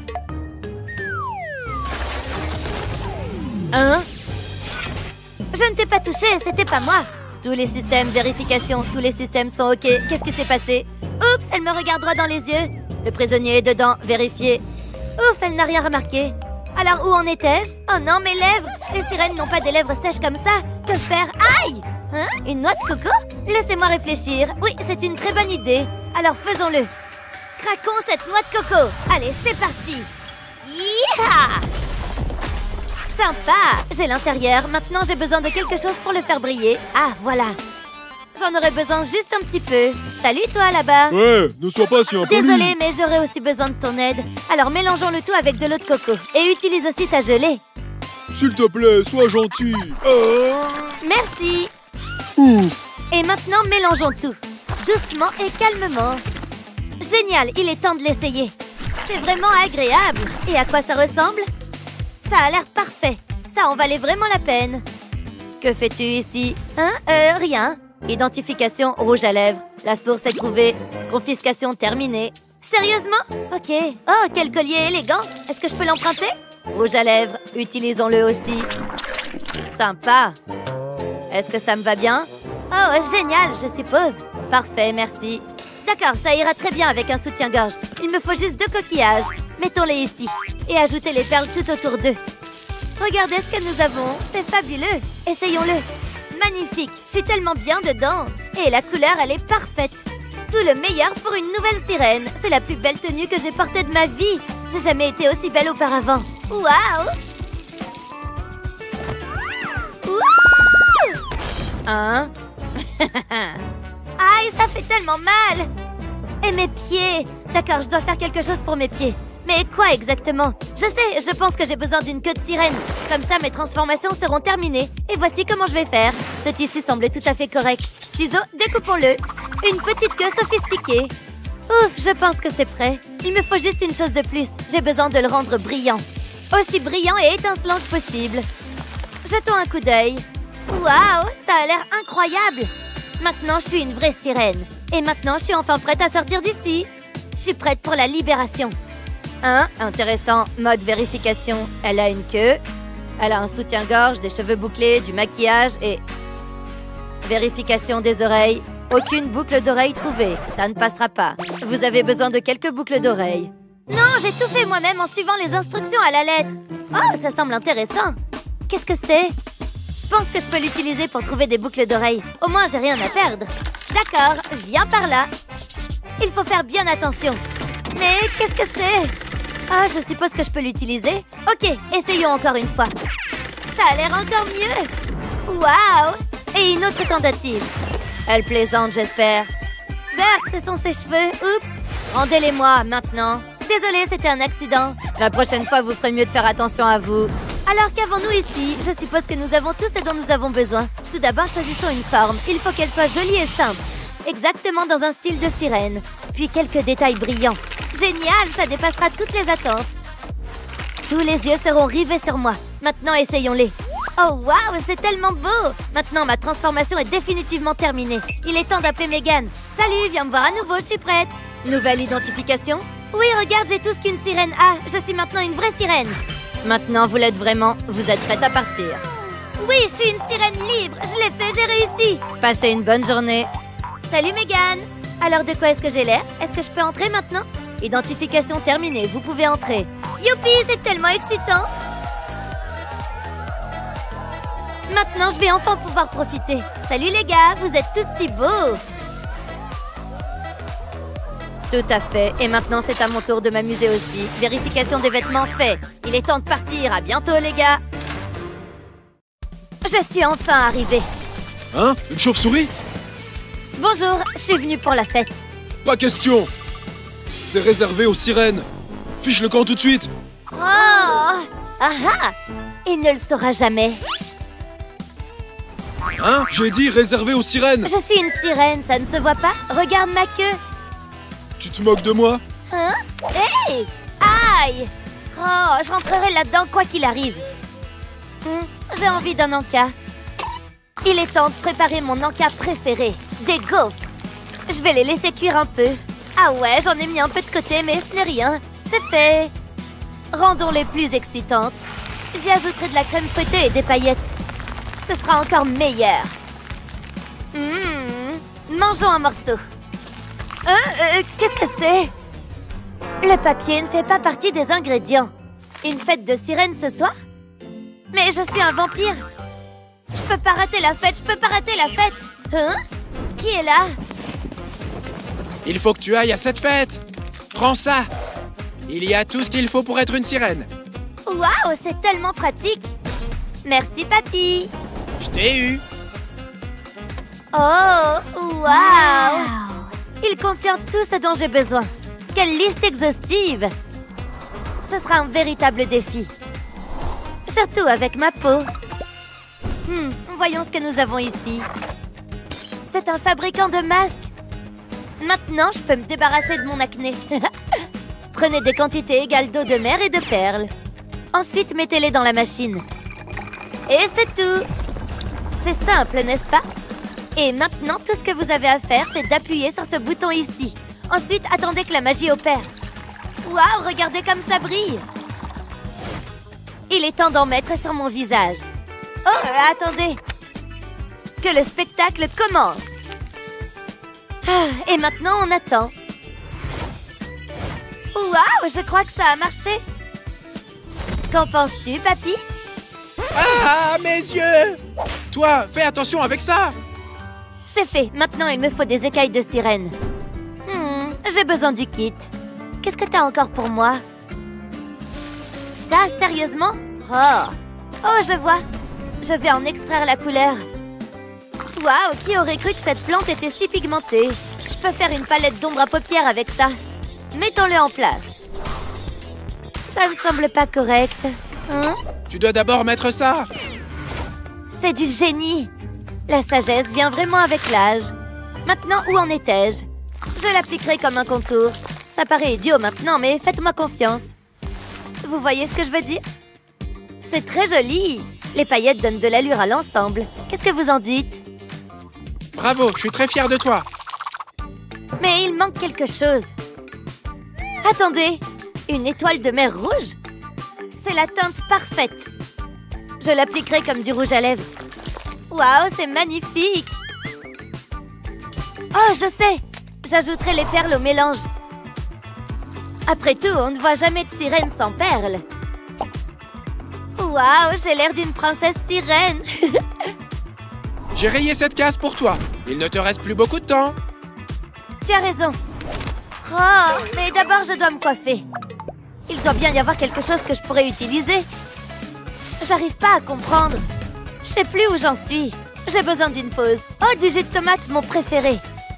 Hein? Je ne t'ai pas touché, c'était pas moi. Tous les systèmes, vérification, tous les systèmes sont OK. Qu'est-ce qui s'est passé? Oups, elle me regarde droit dans les yeux. Le prisonnier est dedans, vérifié. Ouf, elle n'a rien remarqué. Alors, où en étais-je? Oh non, mes lèvres! Les sirènes n'ont pas des lèvres sèches comme ça. Que faire? Aïe! Hein? Une noix de coco? Laissez-moi réfléchir. Oui, c'est une très bonne idée. Alors, faisons-le. Craquons cette noix de coco. Allez, c'est parti. Yeeha! Sympa! J'ai l'intérieur. Maintenant, j'ai besoin de quelque chose pour le faire briller. Ah, voilà. J'en aurais besoin juste un petit peu. Salut, toi, là-bas. Ouais, ne sois pas si impoli. Désolée, mais j'aurais aussi besoin de ton aide. Alors, mélangeons le tout avec de l'eau de coco. Et utilise aussi ta gelée. S'il te plaît, sois gentil. Merci. Ouf. Et maintenant, mélangeons tout. Doucement et calmement. Génial, il est temps de l'essayer. C'est vraiment agréable. Et à quoi ça ressemble? Ça a l'air parfait. Ça en valait vraiment la peine. Que fais-tu ici? Hein? Rien. Identification rouge à lèvres. La source est trouvée. Confiscation terminée. Sérieusement? Ok. Oh, quel collier élégant. Est-ce que je peux l'emprunter? Rouge à lèvres. Utilisons-le aussi. Sympa. Est-ce que ça me va bien? Oh, génial, je suppose. Parfait, merci. D'accord, ça ira très bien avec un soutien-gorge. Il me faut juste 2 coquillages. Mettons-les ici. Et ajoutez les perles tout autour d'eux. Regardez ce que nous avons. C'est fabuleux. Essayons-le. Magnifique. Je suis tellement bien dedans. Et la couleur, elle est parfaite. Tout le meilleur pour une nouvelle sirène. C'est la plus belle tenue que j'ai portée de ma vie. J'ai jamais été aussi belle auparavant. Waouh! Waouh! Hein? Aïe, ça fait tellement mal! Et mes pieds! D'accord, je dois faire quelque chose pour mes pieds. Mais quoi exactement? Je sais, je pense que j'ai besoin d'une queue de sirène. Comme ça, mes transformations seront terminées. Et voici comment je vais faire. Ce tissu semble tout à fait correct. Ciseaux, découpons-le. Une petite queue sophistiquée. Ouf, je pense que c'est prêt. Il me faut juste une chose de plus. J'ai besoin de le rendre brillant. Aussi brillant et étincelant que possible. Jetons un coup d'œil. Waouh, ça a l'air incroyable. Maintenant, je suis une vraie sirène. Et maintenant, je suis enfin prête à sortir d'ici. Je suis prête pour la libération. Hein? Intéressant. Mode vérification. Elle a une queue. Elle a un soutien-gorge, des cheveux bouclés, du maquillage et... Vérification des oreilles. Aucune boucle d'oreille trouvée. Ça ne passera pas. Vous avez besoin de quelques boucles d'oreilles. Non, j'ai tout fait moi-même en suivant les instructions à la lettre. Oh, ça semble intéressant. Qu'est-ce que c'est? Je pense que je peux l'utiliser pour trouver des boucles d'oreilles. Au moins, j'ai rien à perdre. D'accord, viens par là. Il faut faire bien attention. Mais qu'est-ce que c'est? Ah, je suppose que je peux l'utiliser. Ok, essayons encore une fois. Ça a l'air encore mieux. Waouh! Et une autre tentative. Elle plaisante, j'espère. Berk, ce sont ses cheveux. Oups! Rendez-les-moi, maintenant. Désolée, c'était un accident. La prochaine fois, vous ferez mieux de faire attention à vous. Alors qu'avons-nous ici? Je suppose que nous avons tout ce dont nous avons besoin. Tout d'abord, choisissons une forme. Il faut qu'elle soit jolie et simple. Exactement dans un style de sirène. Puis quelques détails brillants. Génial, ça dépassera toutes les attentes. Tous les yeux seront rivés sur moi. Maintenant, essayons-les. Oh waouh, c'est tellement beau! Maintenant, ma transformation est définitivement terminée. Il est temps d'appeler Megan. Salut, viens me voir à nouveau, je suis prête. Nouvelle identification? Oui, regarde, j'ai tout ce qu'une sirène a. Je suis maintenant une vraie sirène. Maintenant, vous l'êtes vraiment. Vous êtes prête à partir. Oui, je suis une sirène libre. Je l'ai fait, j'ai réussi. Passez une bonne journée. Salut, Megan. Alors, de quoi est-ce que j'ai l'air? Est-ce que je peux entrer maintenant? Identification terminée, vous pouvez entrer. Youpi, c'est tellement excitant. Maintenant, je vais enfin pouvoir profiter. Salut les gars, vous êtes tous si beaux. Tout à fait. Et maintenant, c'est à mon tour de m'amuser aussi. Vérification des vêtements fait. Il est temps de partir. À bientôt, les gars. Je suis enfin arrivée. Hein? Une chauve-souris? Bonjour, je suis venue pour la fête. Pas question! C'est réservé aux sirènes. Fiche le camp tout de suite. Oh! Ah ah! Il ne le saura jamais. Hein? J'ai dit réservé aux sirènes. Je suis une sirène, ça ne se voit pas? Regarde ma queue. Tu te moques de moi? Hein? Hey! Aïe! Oh, je rentrerai là-dedans quoi qu'il arrive. J'ai envie d'un encas. Il est temps de préparer mon encas préféré, des gaufres. Je vais les laisser cuire un peu. Ah ouais, j'en ai mis un peu de côté, mais ce n'est rien. C'est fait. Rendons-les plus excitantes. J'y ajouterai de la crème fouettée et des paillettes. Ce sera encore meilleur. Mangeons un morceau. Qu'est-ce que c'est? Le papier ne fait pas partie des ingrédients. Une fête de sirène ce soir? Mais je suis un vampire. Je peux pas rater la fête, je peux pas rater la fête. Hein? Qui est là? Il faut que tu ailles à cette fête. Prends ça. Il y a tout ce qu'il faut pour être une sirène. Waouh, c'est tellement pratique. Merci, papy. Je t'ai eu. Oh, waouh. Il contient tout ce dont j'ai besoin. Quelle liste exhaustive. Ce sera un véritable défi. Surtout avec ma peau. Voyons ce que nous avons ici. C'est un fabricant de masques. Maintenant, je peux me débarrasser de mon acné. Prenez des quantités égales d'eau de mer et de perles. Ensuite, mettez-les dans la machine. Et c'est tout. C'est simple, n'est-ce pas? Et maintenant, tout ce que vous avez à faire, c'est d'appuyer sur ce bouton ici. Ensuite, attendez que la magie opère. Waouh, regardez comme ça brille. Il est temps d'en mettre sur mon visage. Oh, attendez. Que le spectacle commence. Et maintenant, on attend. Waouh, je crois que ça a marché. Qu'en penses-tu, papy? Ah, mes yeux! Toi, fais attention avec ça! C'est fait. Maintenant, il me faut des écailles de sirène. J'ai besoin du kit. Qu'est-ce que t'as encore pour moi? Ça, sérieusement? Oh, je vois. Je vais en extraire la couleur. Waouh, qui aurait cru que cette plante était si pigmentée? Je peux faire une palette d'ombre à paupières avec ça. Mettons-le en place. Ça ne semble pas correct. Tu dois d'abord mettre ça! C'est du génie. La sagesse vient vraiment avec l'âge. Maintenant, où en étais-je? Je l'appliquerai comme un contour. Ça paraît idiot maintenant, mais faites-moi confiance. Vous voyez ce que je veux dire? C'est très joli. Les paillettes donnent de l'allure à l'ensemble. Qu'est-ce que vous en dites? Bravo, je suis très fière de toi! Mais il manque quelque chose. Attendez, une étoile de mer rouge? C'est la teinte parfaite. Je l'appliquerai comme du rouge à lèvres. Waouh, c'est magnifique! Oh, je sais! J'ajouterai les perles au mélange. Après tout, on ne voit jamais de sirène sans perles. Waouh, j'ai l'air d'une princesse sirène! J'ai rayé cette case pour toi. Il ne te reste plus beaucoup de temps. Tu as raison. Oh, mais d'abord, je dois me coiffer. Il doit bien y avoir quelque chose que je pourrais utiliser. J'arrive pas à comprendre. Je sais plus où j'en suis. J'ai besoin d'une pause. Oh, du jus de tomate, mon préféré.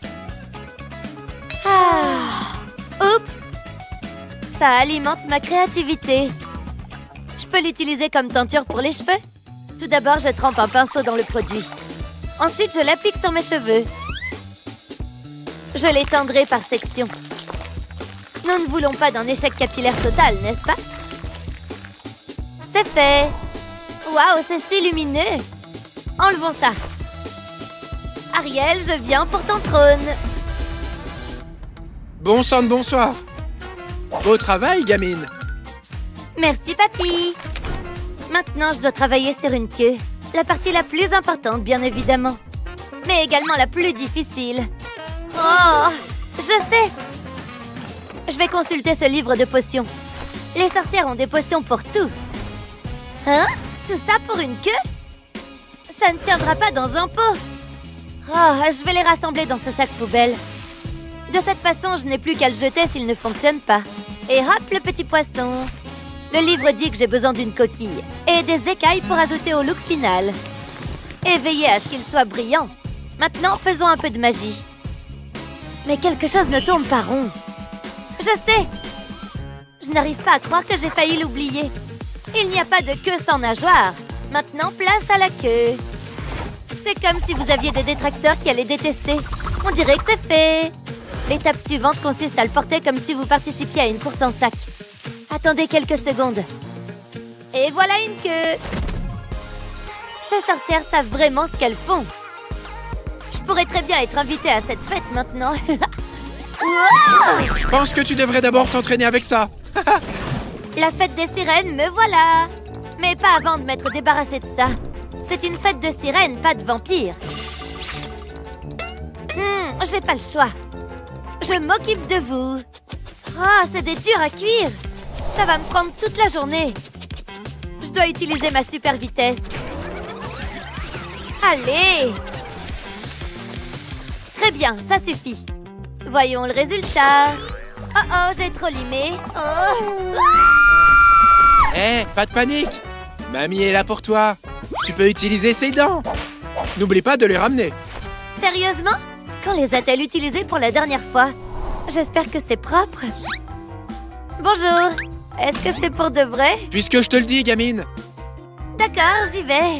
Oups. Ça alimente ma créativité. Je peux l'utiliser comme teinture pour les cheveux. Tout d'abord, je trempe un pinceau dans le produit. Ensuite, je l'applique sur mes cheveux. Je l'étendrai par section. Nous ne voulons pas d'un échec capillaire total, n'est-ce pas? C'est fait! Waouh, c'est si lumineux! Enlevons ça. Ariel, je viens pour ton trône. Bon sang de bonsoir. Beau travail, gamine. Merci, papy. Maintenant, je dois travailler sur une queue. La partie la plus importante, bien évidemment. Mais également la plus difficile. Oh, je sais! Je vais consulter ce livre de potions. Les sorcières ont des potions pour tout. Hein? Tout ça pour une queue? Ça ne tiendra pas dans un pot. Oh, je vais les rassembler dans ce sac poubelle. De cette façon, je n'ai plus qu'à le jeter s'il ne fonctionne pas. Et hop, le petit poisson. Le livre dit que j'ai besoin d'une coquille et des écailles pour ajouter au look final. Et veillez à ce qu'il soit brillant. Maintenant, faisons un peu de magie. Mais quelque chose ne tourne pas rond. Je sais! Je n'arrive pas à croire que j'ai failli l'oublier. Il n'y a pas de queue sans nageoire. Maintenant, place à la queue. C'est comme si vous aviez des détracteurs qui allaient détester. On dirait que c'est fait. L'étape suivante consiste à le porter comme si vous participiez à une course en sac. Attendez quelques secondes. Et voilà une queue. Ces sorcières savent vraiment ce qu'elles font. Je pourrais très bien être invitée à cette fête maintenant. Wow! Je pense que tu devrais d'abord t'entraîner avec ça. La fête des sirènes, me voilà. Mais pas avant de m'être débarrassée de ça. C'est une fête de sirènes, pas de vampires. J'ai pas le choix. Je m'occupe de vous. Oh, c'est des durs à cuire. Ça va me prendre toute la journée. Je dois utiliser ma super vitesse. Allez! Très bien, ça suffit. Voyons le résultat. Oh, j'ai trop limé. Oh. Hé, pas de panique. Mamie est là pour toi. Tu peux utiliser ses dents. N'oublie pas de les ramener. Sérieusement? Quand les a-t-elle utilisées pour la dernière fois? J'espère que c'est propre. Bonjour. Est-ce que c'est pour de vrai? Puisque je te le dis, gamine. D'accord, j'y vais.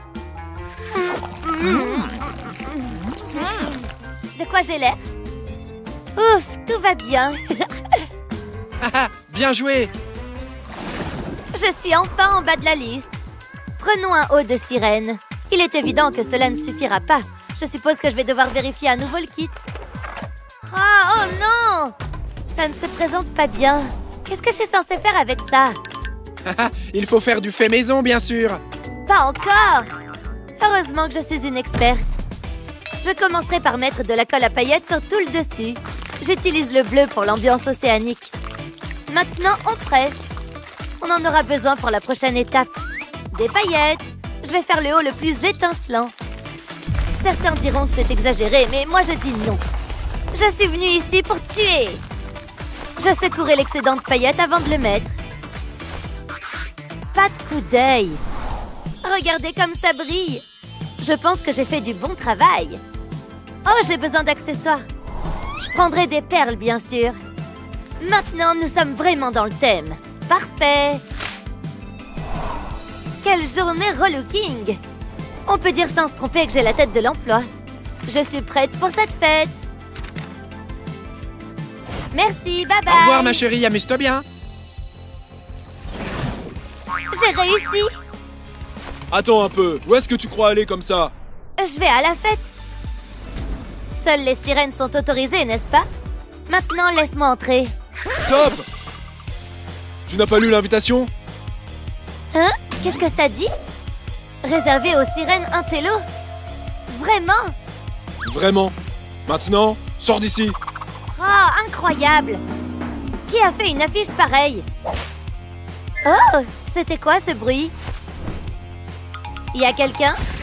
De quoi j'ai l'air? Ouf, tout va bien. Haha, bien joué. Je suis enfin en bas de la liste. Prenons un haut de sirène. Il est évident que cela ne suffira pas. Je suppose que je vais devoir vérifier à nouveau le kit. Oh non! Ça ne se présente pas bien. Qu'est-ce que je suis censée faire avec ça? Haha, il faut faire du fait maison, bien sûr. Pas encore! Heureusement que je suis une experte. Je commencerai par mettre de la colle à paillettes sur tout le dessus. J'utilise le bleu pour l'ambiance océanique. Maintenant, on presse. On en aura besoin pour la prochaine étape. Des paillettes. Je vais faire le haut le plus étincelant. Certains diront que c'est exagéré, mais moi je dis non. Je suis venue ici pour tuer. Je secouerai l'excédent de paillettes avant de le mettre. Pas de coup d'œil. Regardez comme ça brille. Je pense que j'ai fait du bon travail. Oh, j'ai besoin d'accessoires. Je prendrai des perles, bien sûr. Maintenant, nous sommes vraiment dans le thème. Parfait. Quelle journée relooking. On peut dire sans se tromper que j'ai la tête de l'emploi. Je suis prête pour cette fête. Merci, bye bye. Au revoir, ma chérie, amuse-toi bien. J'ai réussi. Attends un peu, où est-ce que tu crois aller comme ça? Je vais à la fête. Seules les sirènes sont autorisées, n'est-ce pas? Maintenant, laisse-moi entrer. Stop! Tu n'as pas lu l'invitation? Hein? Qu'est-ce que ça dit? Réservé aux sirènes intello? Vraiment? Vraiment? Maintenant, sors d'ici. Oh, incroyable! Qui a fait une affiche pareille? Oh, c'était quoi ce bruit? Y a quelqu'un?